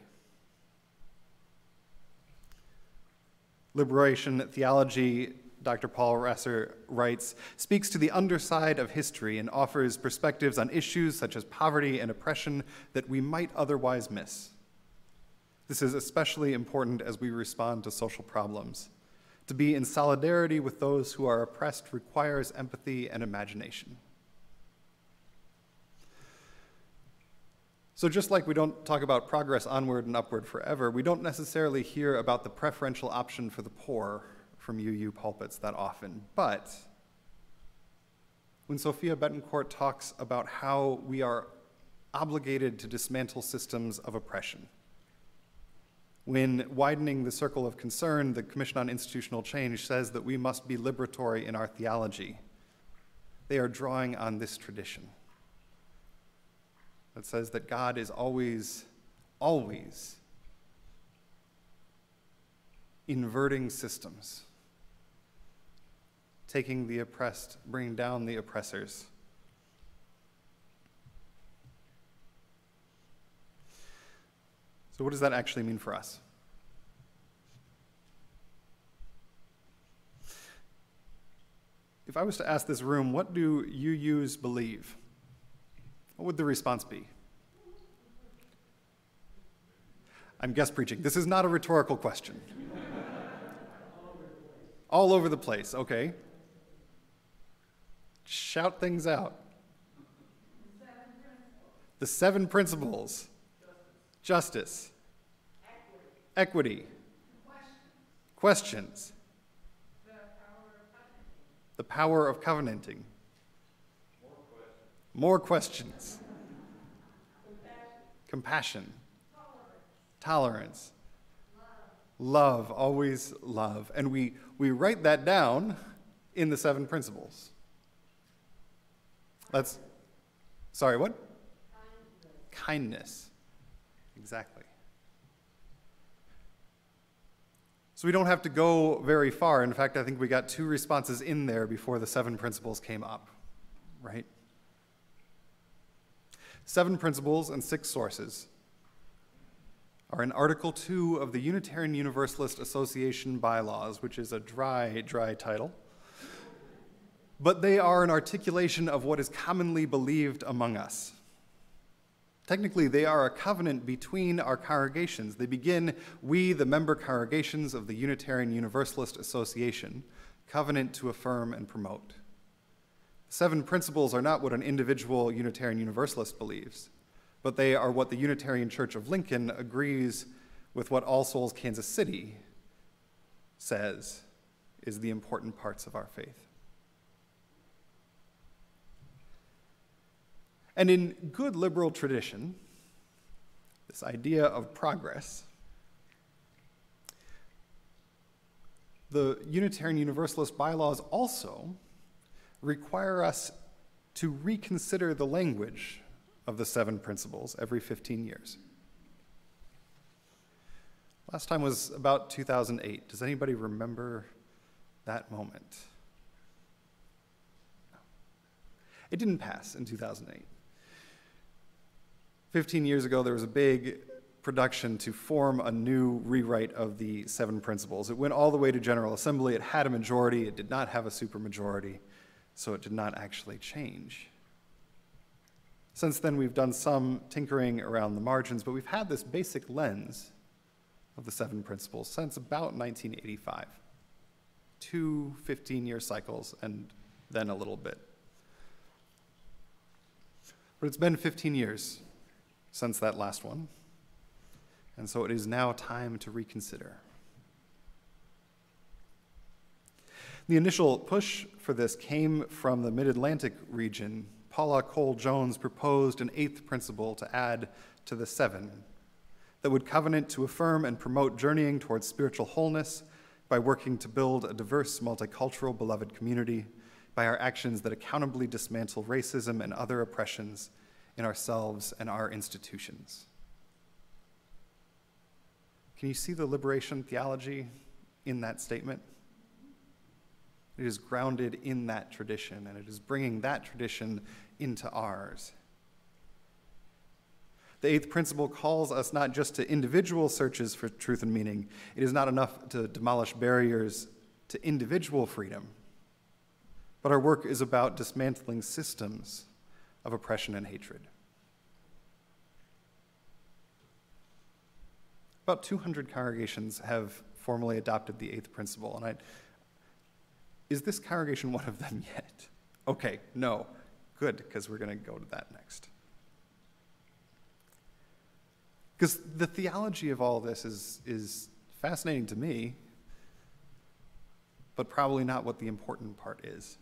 Liberation theology, Doctor Paul Rasser writes, speaks to the underside of history and offers perspectives on issues such as poverty and oppression that we might otherwise miss. This is especially important as we respond to social problems. To be in solidarity with those who are oppressed requires empathy and imagination. So just like we don't talk about progress onward and upward forever, we don't necessarily hear about the preferential option for the poor from U U pulpits that often. But when Sophia Betancourt talks about how we are obligated to dismantle systems of oppression, when widening the circle of concern, the Commission on Institutional Change says that we must be liberatory in our theology, they are drawing on this tradition that says that God is always, always inverting systems, taking the oppressed, bringing down the oppressors. So what does that actually mean for us? If I was to ask this room, what do U Us believe? What would the response be? I'm guest preaching. This is not a rhetorical question. All over the place, okay. Shout things out. The seven principles. Justice. Equity. Questions. The power of covenanting. More questions. Compassion. Tolerance. Love, always love. And we, we write that down in the seven principles. Let's, sorry, what? Kindness. Kindness. Exactly. So we don't have to go very far. In fact, I think we got two responses in there before the seven principles came up, right? Seven principles and six sources are in Article two of the Unitarian Universalist Association bylaws, which is a dry, dry title. But they are an articulation of what is commonly believed among us. Technically, they are a covenant between our congregations. They begin, we, the member congregations of the Unitarian Universalist Association, covenant to affirm and promote. Seven principles are not what an individual Unitarian Universalist believes, but they are what the Unitarian Church of Lincoln agrees with what All Souls Kansas City says is the important parts of our faith. And in good liberal tradition, this idea of progress, the Unitarian Universalist bylaws also require us to reconsider the language of the seven principles every fifteen years. Last time was about two thousand eight. Does anybody remember that moment? No. It didn't pass in two thousand eight. fifteen years ago, there was a big production to form a new rewrite of the seven principles. It went all the way to General Assembly. It had a majority. It did not have a supermajority, so it did not actually change. Since then, we've done some tinkering around the margins, but we've had this basic lens of the seven principles since about nineteen eighty-five. Two fifteen-year cycles, and then a little bit. But it's been fifteen years since that last one, and so it is now time to reconsider. The initial push for this came from the Mid-Atlantic region. Paula Cole Jones proposed an eighth principle to add to the seven that would covenant to affirm and promote journeying towards spiritual wholeness by working to build a diverse, multicultural, beloved community, by our actions that accountably dismantle racism and other oppressions in ourselves and our institutions. Can you see the liberation theology in that statement? It is grounded in that tradition, and it is bringing that tradition into ours. The eighth principle calls us not just to individual searches for truth and meaning. It is not enough to demolish barriers to individual freedom, but our work is about dismantling systems of oppression and hatred. About two hundred congregations have formally adopted the eighth principle, and I Is this congregation one of them yet? Okay, no. Good, because we're going to go to that next. Because the theology of all this is, is fascinating to me, but probably not what the important part is.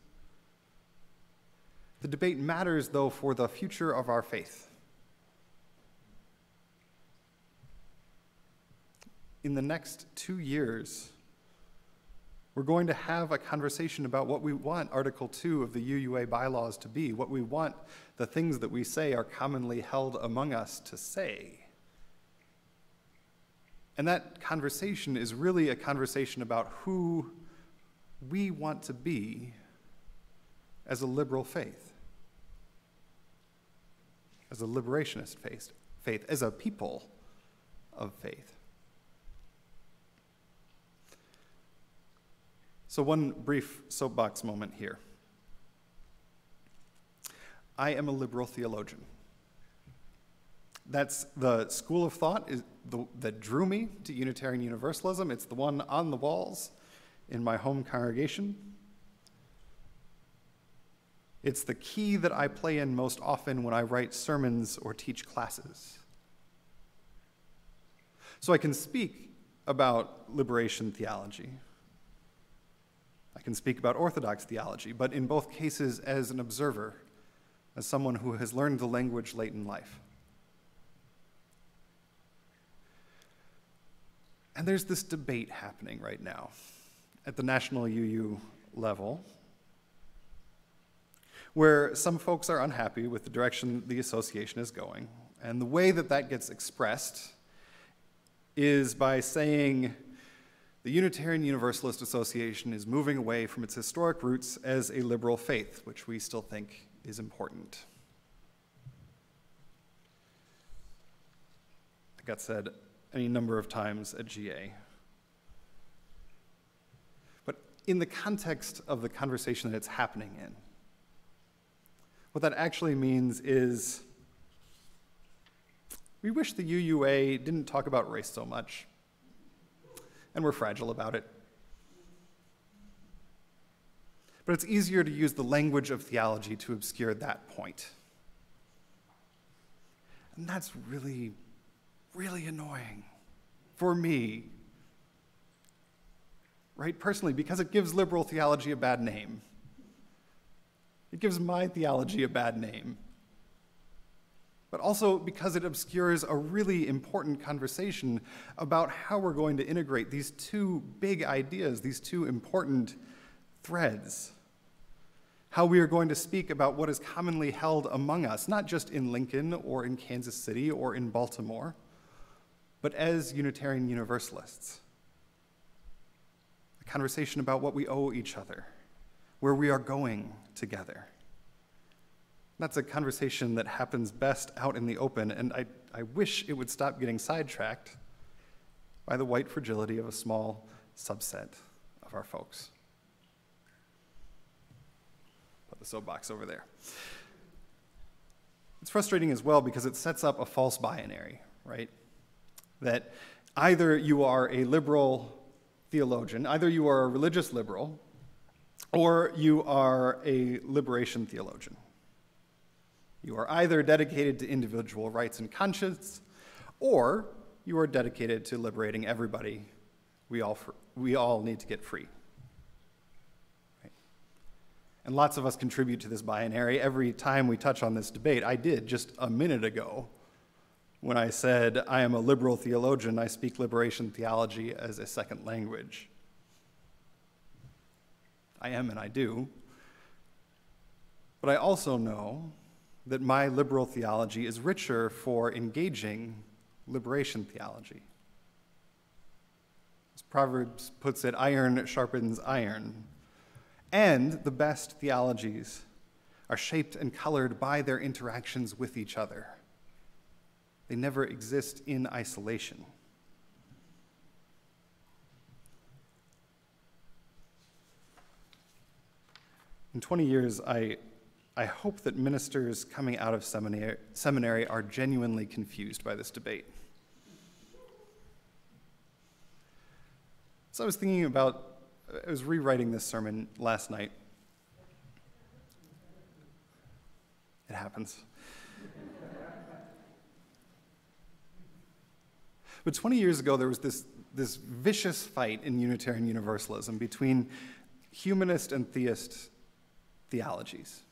The debate matters, though, for the future of our faith. In the next two years, we're going to have a conversation about what we want Article two of the U U A bylaws to be, what we want the things that we say are commonly held among us to say. And that conversation is really a conversation about who we want to be as a liberal faith, as a liberationist faith, faith, as a people of faith. So one brief soapbox moment here. I am a liberal theologian. That's the school of thought is the, that drew me to Unitarian Universalism. It's the one on the walls in my home congregation. It's the key that I play in most often when I write sermons or teach classes. So I can speak about liberation theology. I can speak about Orthodox theology, but in both cases as an observer, as someone who has learned the language late in life. And there's this debate happening right now at the national U U level, where some folks are unhappy with the direction the association is going. And the way that that gets expressed is by saying the Unitarian Universalist Association is moving away from its historic roots as a liberal faith, which we still think is important. That got said any number of times at G A. But in the context of the conversation that it's happening in, what that actually means is we wish the U U A didn't talk about race so much, and we're fragile about it. But it's easier to use the language of theology to obscure that point. And that's really, really annoying for me, right? Personally, because it gives liberal theology a bad name. It gives my theology a bad name. But also because it obscures a really important conversation about how we're going to integrate these two big ideas, these two important threads. How we are going to speak about what is commonly held among us, not just in Lincoln or in Kansas City or in Baltimore, but as Unitarian Universalists. A conversation about what we owe each other, where we are going together. That's a conversation that happens best out in the open, and I, I wish it would stop getting sidetracked by the white fragility of a small subset of our folks. Put the soapbox over there. It's frustrating as well because it sets up a false binary, right? That either you are a liberal theologian, either you are a religious liberal, or you are a liberation theologian. You are either dedicated to individual rights and conscience, or you are dedicated to liberating everybody. We all, we all need to get free. Right? And lots of us contribute to this binary every time we touch on this debate. I did just a minute ago when I said, I am a liberal theologian, I speak liberation theology as a second language. I am and I do. But I also know that my liberal theology is richer for engaging liberation theology. As Proverbs puts it, iron sharpens iron. And the best theologies are shaped and colored by their interactions with each other. They never exist in isolation. In twenty years, I I hope that ministers coming out of seminary, seminary are genuinely confused by this debate. So I was thinking about, I was rewriting this sermon last night. It happens. But twenty years ago, there was this, this vicious fight in Unitarian Universalism between humanist and theist theologies.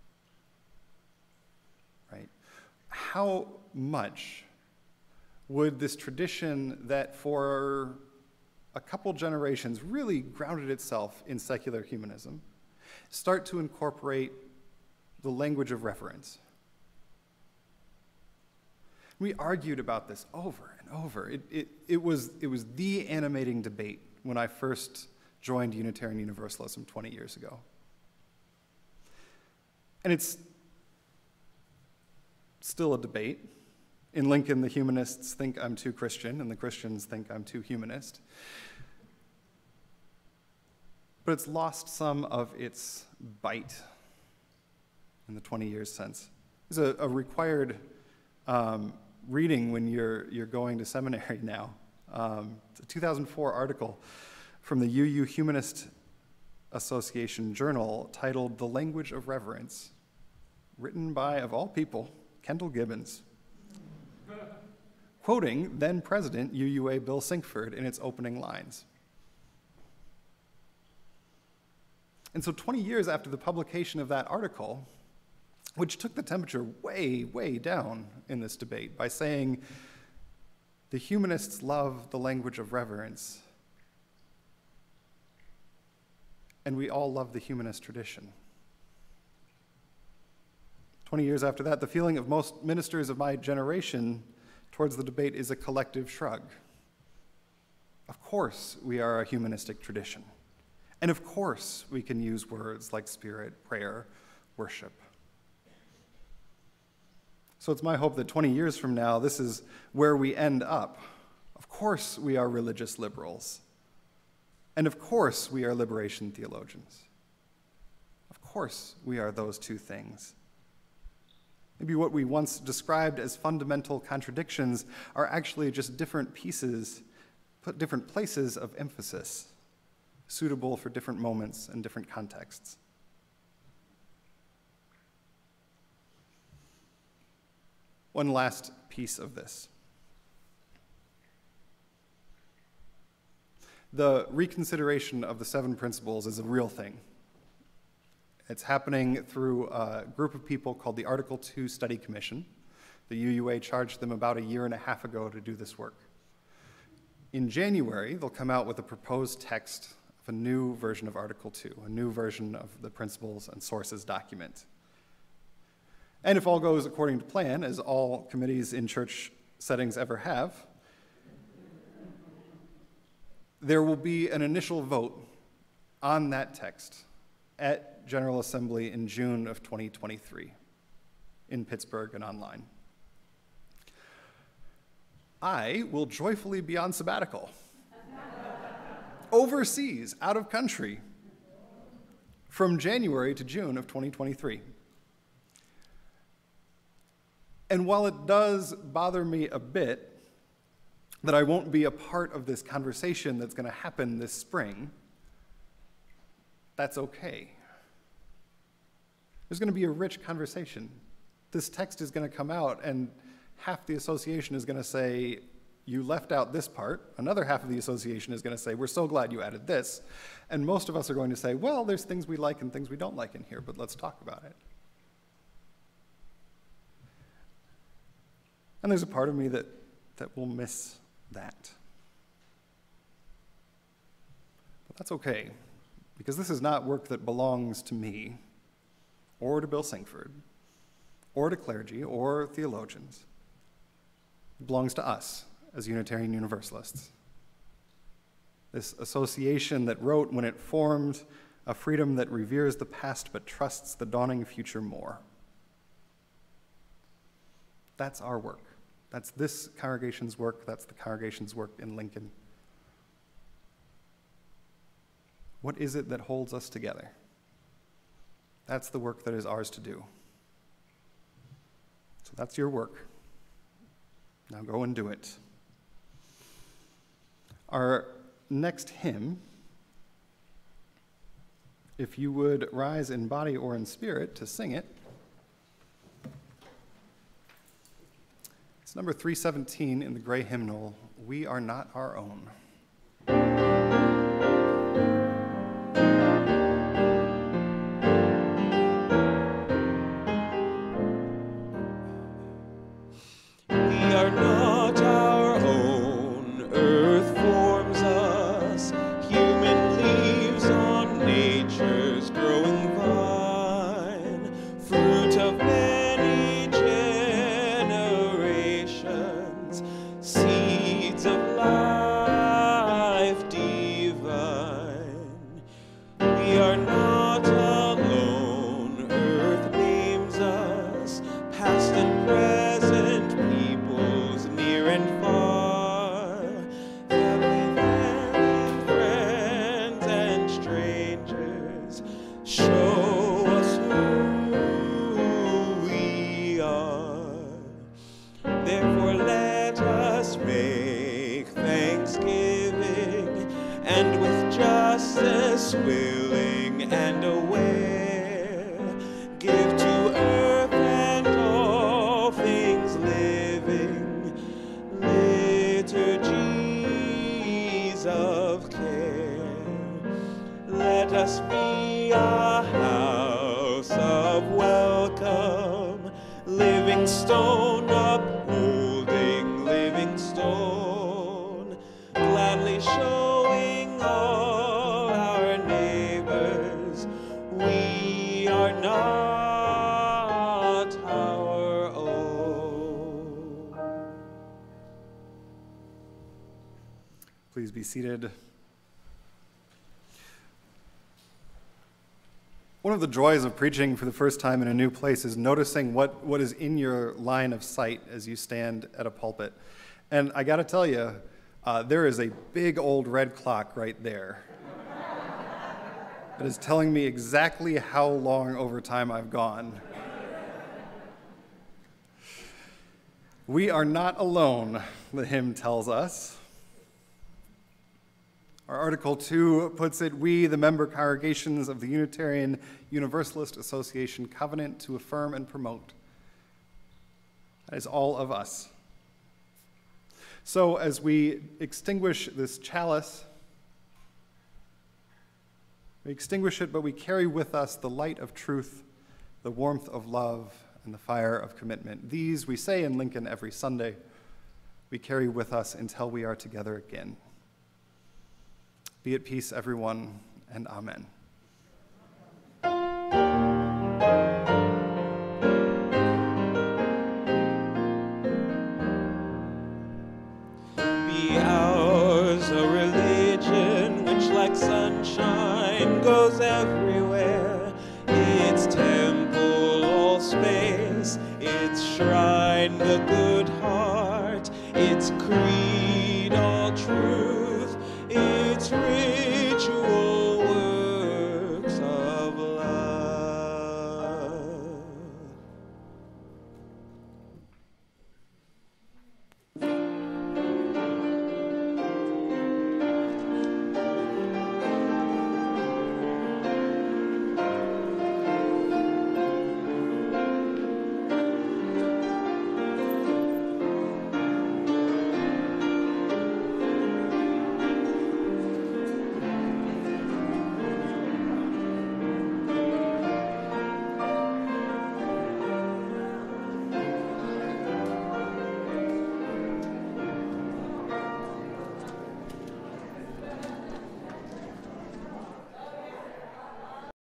Right? How much would this tradition that for a couple generations really grounded itself in secular humanism start to incorporate the language of reverence? We argued about this over and over. It, it, it, was, it was the animating debate when I first joined Unitarian Universalism twenty years ago. And it's still a debate. In Lincoln, the humanists think I'm too Christian, and the Christians think I'm too humanist. But it's lost some of its bite in the twenty years since. It's a, a required um, reading when you're, you're going to seminary now. Um, it's a two thousand four article from the U U Humanist Association Journal titled The Language of Reverence, written by, of all people, Kendall Gibbons, quoting then-President U U A Bill Sinkford in its opening lines. And so twenty years after the publication of that article, which took the temperature way, way down in this debate by saying the humanists love the language of reverence, and we all love the humanist tradition. twenty years after that, the feeling of most ministers of my generation towards the debate is a collective shrug. Of course we are a humanistic tradition. And of course we can use words like spirit, prayer, worship. So it's my hope that twenty years from now, this is where we end up. Of course we are religious liberals. And of course we are liberation theologians. Of course we are those two things. Maybe what we once described as fundamental contradictions are actually just different pieces, different places of emphasis, suitable for different moments and different contexts. One last piece of this. The reconsideration of the seven principles is a real thing. It's happening through a group of people called the Article two Study Commission. The U U A charged them about a year and a half ago to do this work. In January, they'll come out with a proposed text of a new version of Article two, a new version of the Principles and Sources document. And if all goes according to plan, as all committees in church settings ever have, there will be an initial vote on that text at General Assembly in June of twenty twenty-three in Pittsburgh and online. I will joyfully be on sabbatical, overseas, out of country, from January to June of twenty twenty-three. And while it does bother me a bit that I won't be a part of this conversation that's going to happen this spring, that's okay. There's going to be a rich conversation. This text is going to come out, and half the association is going to say, you left out this part. Another half of the association is going to say, we're so glad you added this. And most of us are going to say, well, there's things we like and things we don't like in here, but let's talk about it. And there's a part of me that, that will miss that. But that's okay, because this is not work that belongs to me, or to Bill Sinkford, or to clergy, or theologians. It belongs to us as Unitarian Universalists. This association that wrote when it formed, a freedom that reveres the past but trusts the dawning future more. That's our work. That's this congregation's work. That's the congregation's work in Lincoln. What is it that holds us together? That's the work that is ours to do. So that's your work. Now go and do it. Our next hymn, if you would rise in body or in spirit to sing it, it's number three seventeen in the gray hymnal, we are not our own. We are not our own. Earth forms us, human leaves on nature's growing vine, fruit of many generations, seeds of life divine. We are not alone. Earth names us, past and present, peoples near and far, family, family, friends and strangers, show us who we are. Therefore let us make thanksgiving, and with justice willing and aware, give to earth and all things living liturgies of care. Let us be a house of welcome, living stone upholding living stone, gladly showing all our neighbors we are not our own. Please be seated. One of the joys of preaching for the first time in a new place is noticing what, what is in your line of sight as you stand at a pulpit. And I gotta tell you, uh, there is a big old red clock right there that is telling me exactly how long over time I've gone. We are not alone, the hymn tells us. Our Article two puts it, we, the member congregations of the Unitarian Universalist Association, covenant to affirm and promote. That is all of us. So as we extinguish this chalice, we extinguish it, but we carry with us the light of truth, the warmth of love, and the fire of commitment. These, we say in Lincoln every Sunday, we carry with us until we are together again. Be at peace, everyone, and amen. Be ours a religion which like sunshine goes everywhere, its temple all space, its shrine the good